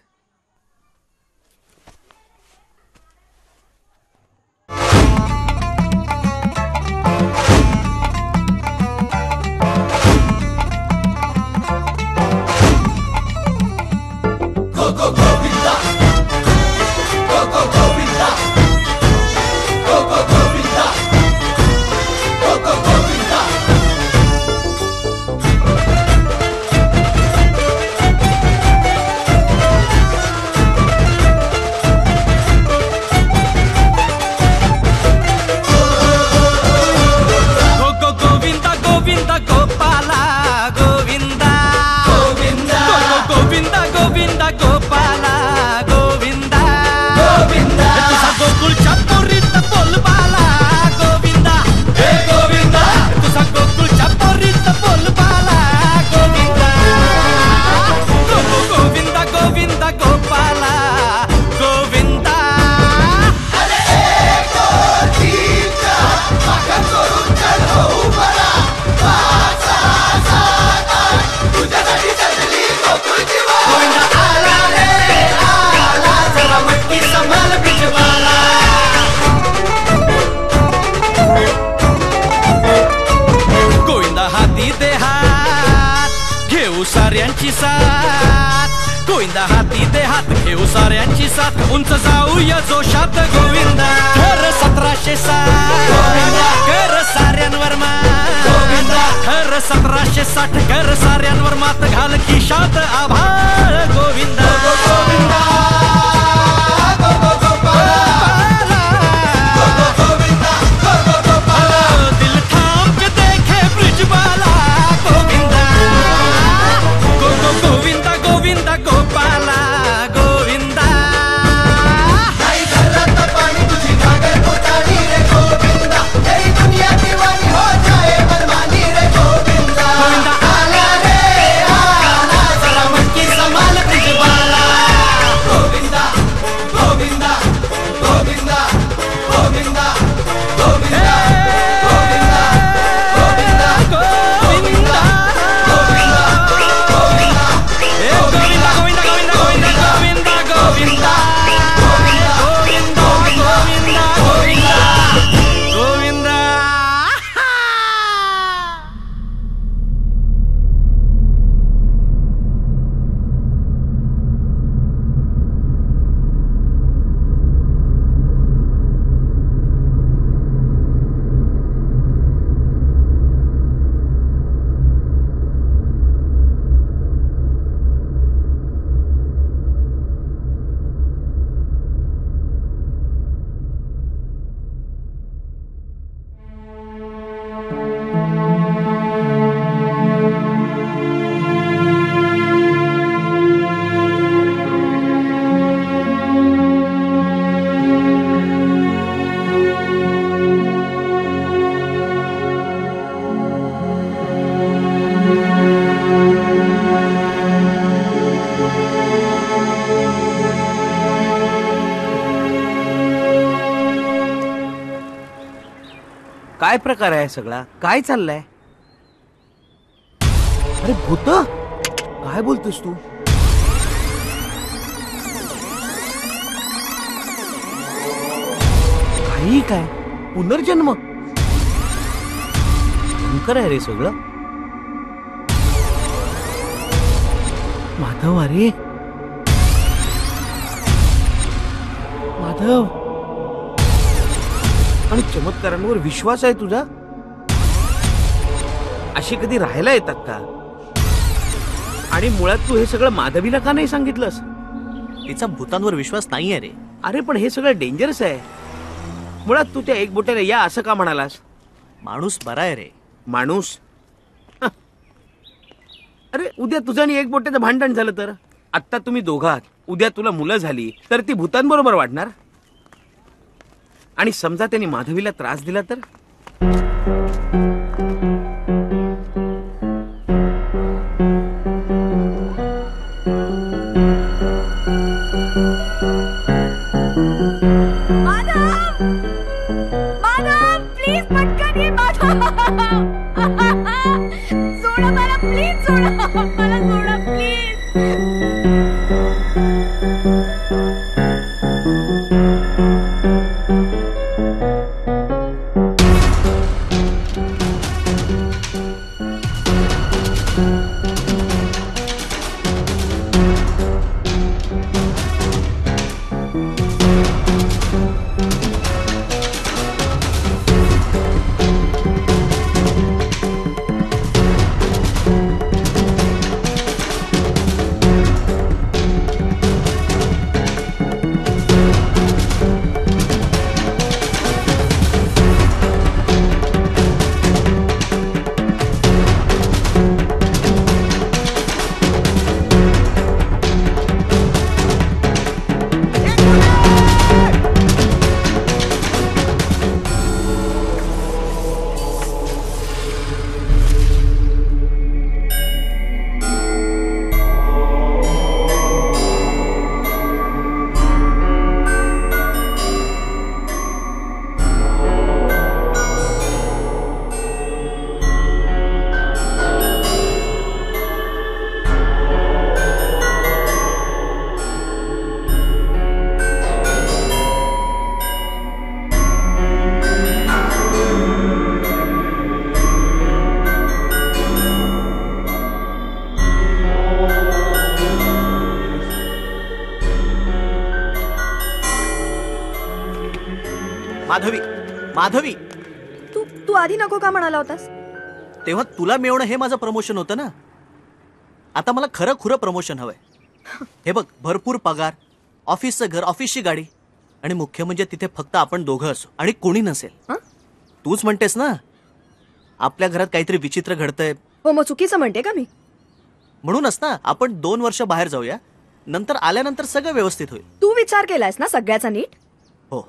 S18: साऱ्यांची साथ गोविंदा हाती दे हात घेऊ साऱ्यांची साथ उंच जाऊया जोशात गोविंदा. घर 1760 घर साऱ्यांवर मात गोविंदा. घर 1760 घर साऱ्यांवर मात घाल खिशात आभाळ गोविंदा. दिल थाम के देखे ब्रिजबाला गोविंदा. गोविंदा गोविंदा गोपाला गोविंदा. नाही घरात पाणी तुझी घागर पोटाळी रे गोविंदा. तेरी दुनिया दीवानी हो जाए मनमानी रे गोविंदा. गोविंदा आला रे आला जरा मटकी संभाल ब्रिजबाला.
S10: काय प्रकार आहे सगळा? काय चाललंय? अरे भूत, काय बोलतोस तू? काही काय पुनर्जन्म? भयंकर आहे रे सगळं. माधव, अरे माधव, आणि चमत्कारांवर विश्वास आहे तुझा? अशी कधी राहायला येतात का? आणि मुळात तू हे सगळं माधवीला का नाही सांगितलंस?
S2: तिचा भूतांवर विश्वास नाहीये रे.
S10: अरे पण हे सगळं डेंजरस आहे. मुळात तू त्या एक बोट्याने या असं का म्हणालास?
S2: माणूस बरा आहे रे.
S10: माणूस? अरे उद्या तुझं आणि एक बोट्याचं भांडण झालं तर? आत्ता तुम्ही दोघात, उद्या तुला मुलं झाली तर ती भूतांबरोबर वाढणार. आणि समजा त्यांनी माधवीला त्रास दिला तर?
S1: प्लीज पटकन ये माधव. सोडा मला, प्लीज सोडा मला, सोडा प्लीज.
S2: माधवी, माधवी,
S1: तू तू आधी नको का म्हणाला होतास?
S2: तेव्हा तुला मिळवणं हे माझं प्रमोशन होतं ना. आता मला खरं खुरं प्रमोशन हवंय. हे बघ, भरपूर पगार, ऑफिसचं घर, ऑफिसची गाडी, आणि मुख्य म्हणजे तिथे फक्त आपण दोघं असू आणि कोणी नसेल. तूच म्हणतेस ना आपल्या घरात काहीतरी विचित्र घडतंय.
S1: हो, मग चुकीचं म्हणते का मी?
S2: म्हणूनच ना आपण 2 वर्ष बाहेर जाऊया, नंतर आल्यानंतर सगळं व्यवस्थित होईल.
S1: तू विचार केलायस ना सगळ्याचा नीट?
S2: हो.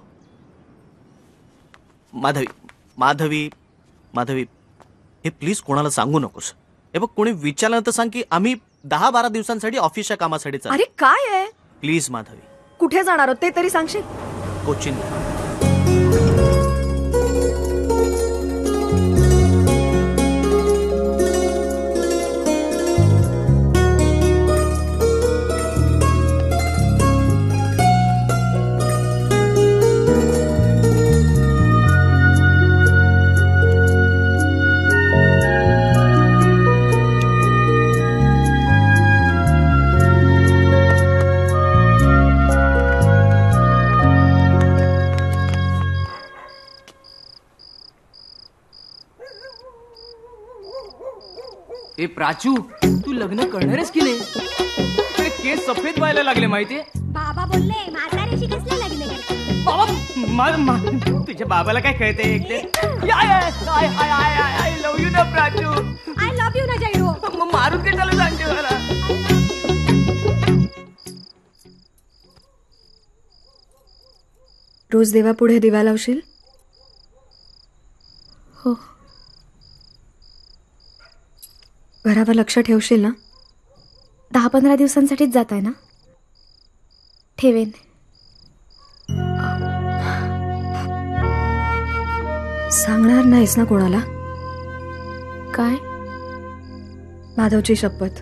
S2: माधवी, माधवी, माधवी, हे प्लीज कोणाला सांगू नकोस. हे बघ, कोणी विचारलं तर सांग की आम्ही 10-12 दिवसांसाठी ऑफिसच्या कामासाठी चाललो.
S1: अरे काय आहे?
S2: प्लीज माधवी.
S1: कुठे जाणार आहोत ते तरी सांगशील?
S2: कोचिन.
S13: ए प्राचू, तू लग्न करणारच की नाही? तुझे केस सफेद व्हायला लागले माहितीये?
S21: बाबा बोलले म्हाताऱ्याशी कसलं लग्न करते?
S13: बाबा, तुझ्या बाबाला काय कळते? आय लव्ह यू ना प्राचू.
S21: आय लव्ह यू ना जयरो.
S13: मग मारून काय चालू सांगते मला?
S1: रोज देवापुढे दिवा लावशील? हो. घरावर लक्ष ठेवशील ना?
S19: 10-15 दिवसांसाठीच जात आहे ना? ठेवेन.
S1: सांगणार नाहीस ना कोणाला?
S19: काय?
S1: माधवची शपथ.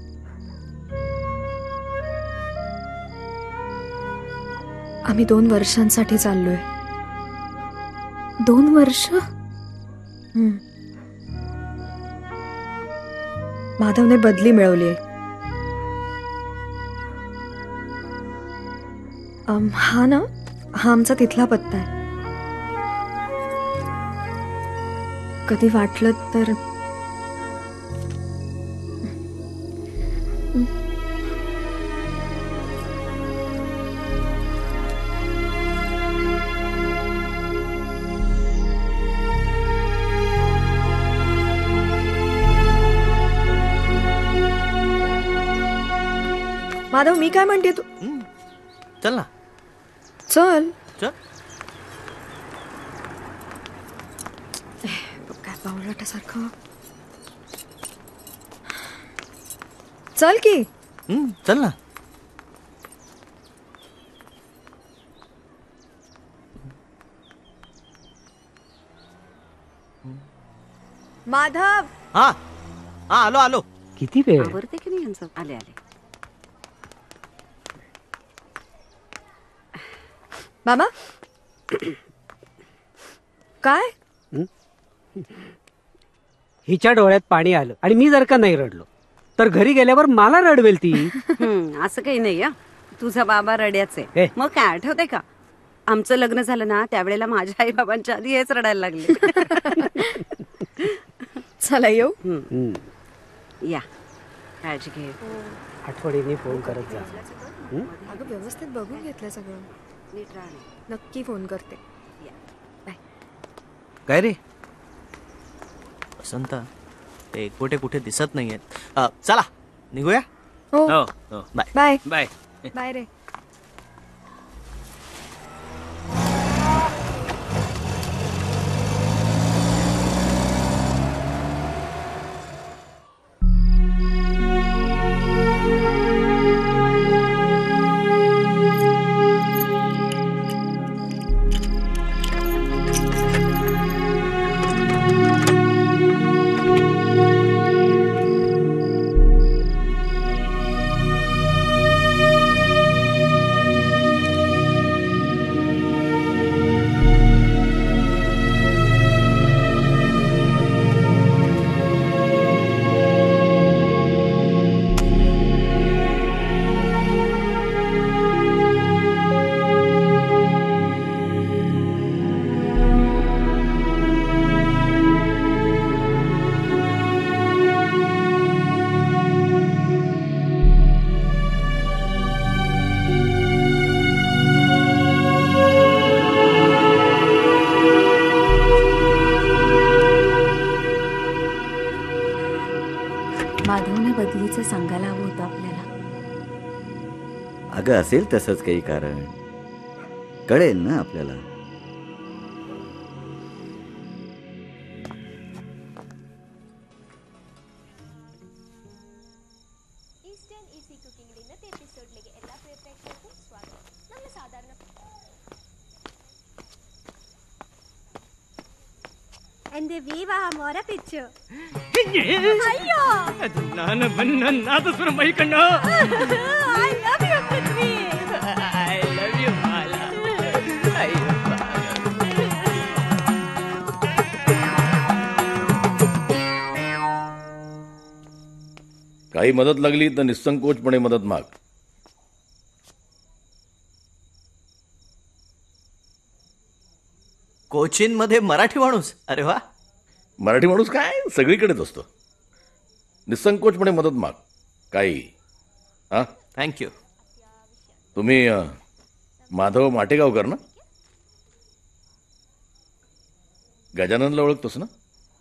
S1: आम्ही 2 वर्षांसाठी चाललोय.
S19: 2 वर्ष?
S1: माधवने बदली मिळवली. हा ना, हा आमचा तिथला पत्ता आहे. कधी वाटलं तर माधव, मी काय म्हणते, तू
S2: चल ना.
S1: चल
S2: चल.
S1: काय बावळटासारखं. चल की.
S2: चल ना.
S1: माधव.
S2: हा हा, आलो आलो.
S16: किती वेळ?
S22: आवडते की नाही यांचं? आले आले.
S1: मामा काय?
S16: हिच्या डोळ्यात पाणी आलं आणि मी जर का नाही रडलो तर घरी गेल्यावर मला रडवेल ती.
S22: असं काही नाही. तुझा बाबा रड्याच आहे.
S16: ए.
S22: मग काय आठवतंय का, आमचं लग्न झालं ना त्यावेळेला माझ्या आई बाबांच्या आधी हेच रडायला लागले.
S1: चला येऊ.
S22: या, काळजी घे.
S16: आठवणीने फोन करत जा.
S1: अगं व्यवस्थित बघून घेतलं सगळं. नक्की फोन करते.
S2: काय रे वसंत, ते एकवटे कुठे दिसत नाहीयेत. चला निघूया.
S1: हो.
S2: बाय
S1: बाय
S16: बाय
S1: बाय रे.
S3: माधवने बदलीचं सांगायला हवं होतं आपल्याला.
S7: अगं असेल तसंच काही कारण, कळेल ना आपल्याला.
S15: എന്റെ വിവാഹ മോര പിച്ചു
S13: അയ്യോ ನಾನು ನಾದಸ್ವರ ಮೈಕಣ್ಣ.
S15: I love you Prithvi.
S13: I love you Mala. ಅಯ್ಯೋ
S23: काही मदत लागली तर निसंकोचपणे मदत माग.
S2: कोचीन मध्ये मराठी माणूस? अरे वा.
S23: मराठी माणूस काय सगळीकडेच असतो. निसंकोचपणे मदत माग. काही. हा,
S2: थँक्यू.
S23: तुम्ही माधव माटेगावकर ना? गजाननला ओळखतोस ना?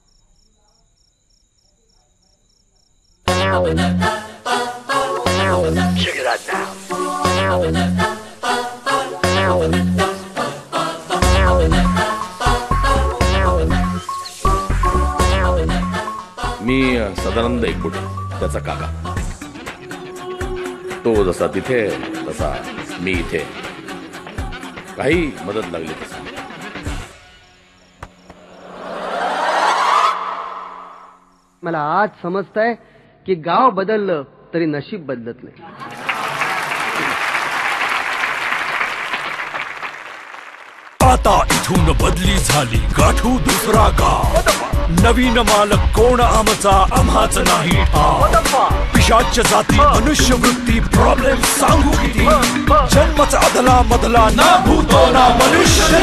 S23: मी सदानंद एकबोटे, त्याचा काका. तो जसा तिथे तसा मी इथे. काही मदत लागली तसा.
S16: मला आज समजतंय की गाव बदललं तरी नशीब बदलत नाही.
S11: आता इथून बदली झाली गाठू दुसरा गाव. नवीन मालक कोण आमचा आम्हाच नाही ठाव. पिशाच्य जाती मनुष्य वृत्ती प्रॉब्लेम सांगू किती. जन्मच अदला मदला ना भूतो ना मनुष्य.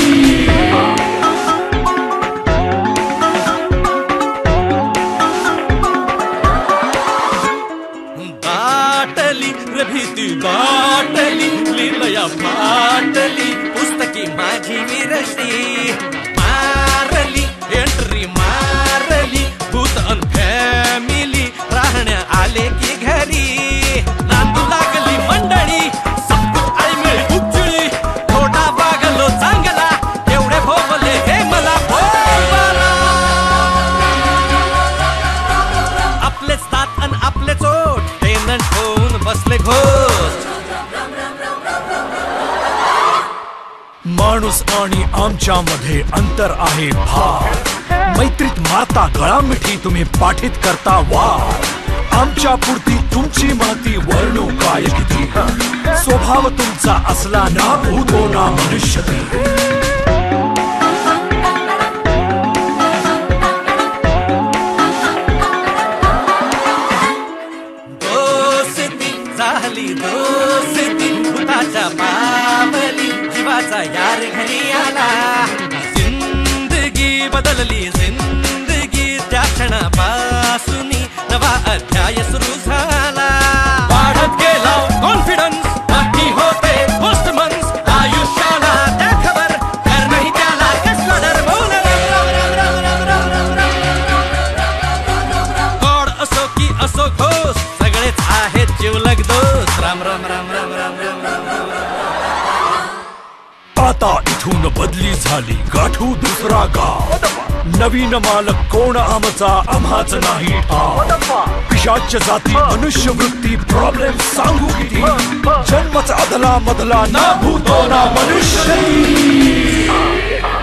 S18: दाटली रे भीती दाटली लीलया फाटली पुस्तकी माझी विरशी. मारली एंट्री मारली भूत अन फॅमिली राहण्या आले की घरी. नांदू लागली मंडळी संपूट आई मिळी उच्चळी. थोडा वागलो चांगला एवढे भोवले हे मला भोवला. आपलेच तात अन आपले चोट टेनंट होऊन बसले घोष.
S11: माणूस आणि आमच्या मध्ये अंतर आहे फार. मैत्रीत मारता गळा मिठी तुम्ही पाठीत करता वार. आमच्या पुरती तुमची माती वर्णू काय किती. स्वभाव तुमचा असला ना भूतो ना मनुष्य.
S18: दोस्ती झाली दोस्ती भूताच्या पावली जीवाचा यार घरी आला. जिंदगी बदलली जिंदगी त्या क्षणापासून नवा अध्याय सुरू झाला. वाढत गेला कॉन्फिडन्स बाकी होते पोस्टमन्स. आयुष्याला त्या खबर कर नाही त्याला कसला डर. गोड असो की असो घोष सगळेच आहेत जीवलग दोस्त. राम राम राम राम राम राम राम.
S11: आता इथून बदली झाली गाठू दुसरा गाव. नवीन मालक कोण आमचा आम्हाच नाही ठाव. पिशाच्य जाती मनुष्य वृत्ती प्रॉब्लेम सांगू किती. जन्मच अदला मदला ना भूतो ना मनुष्य.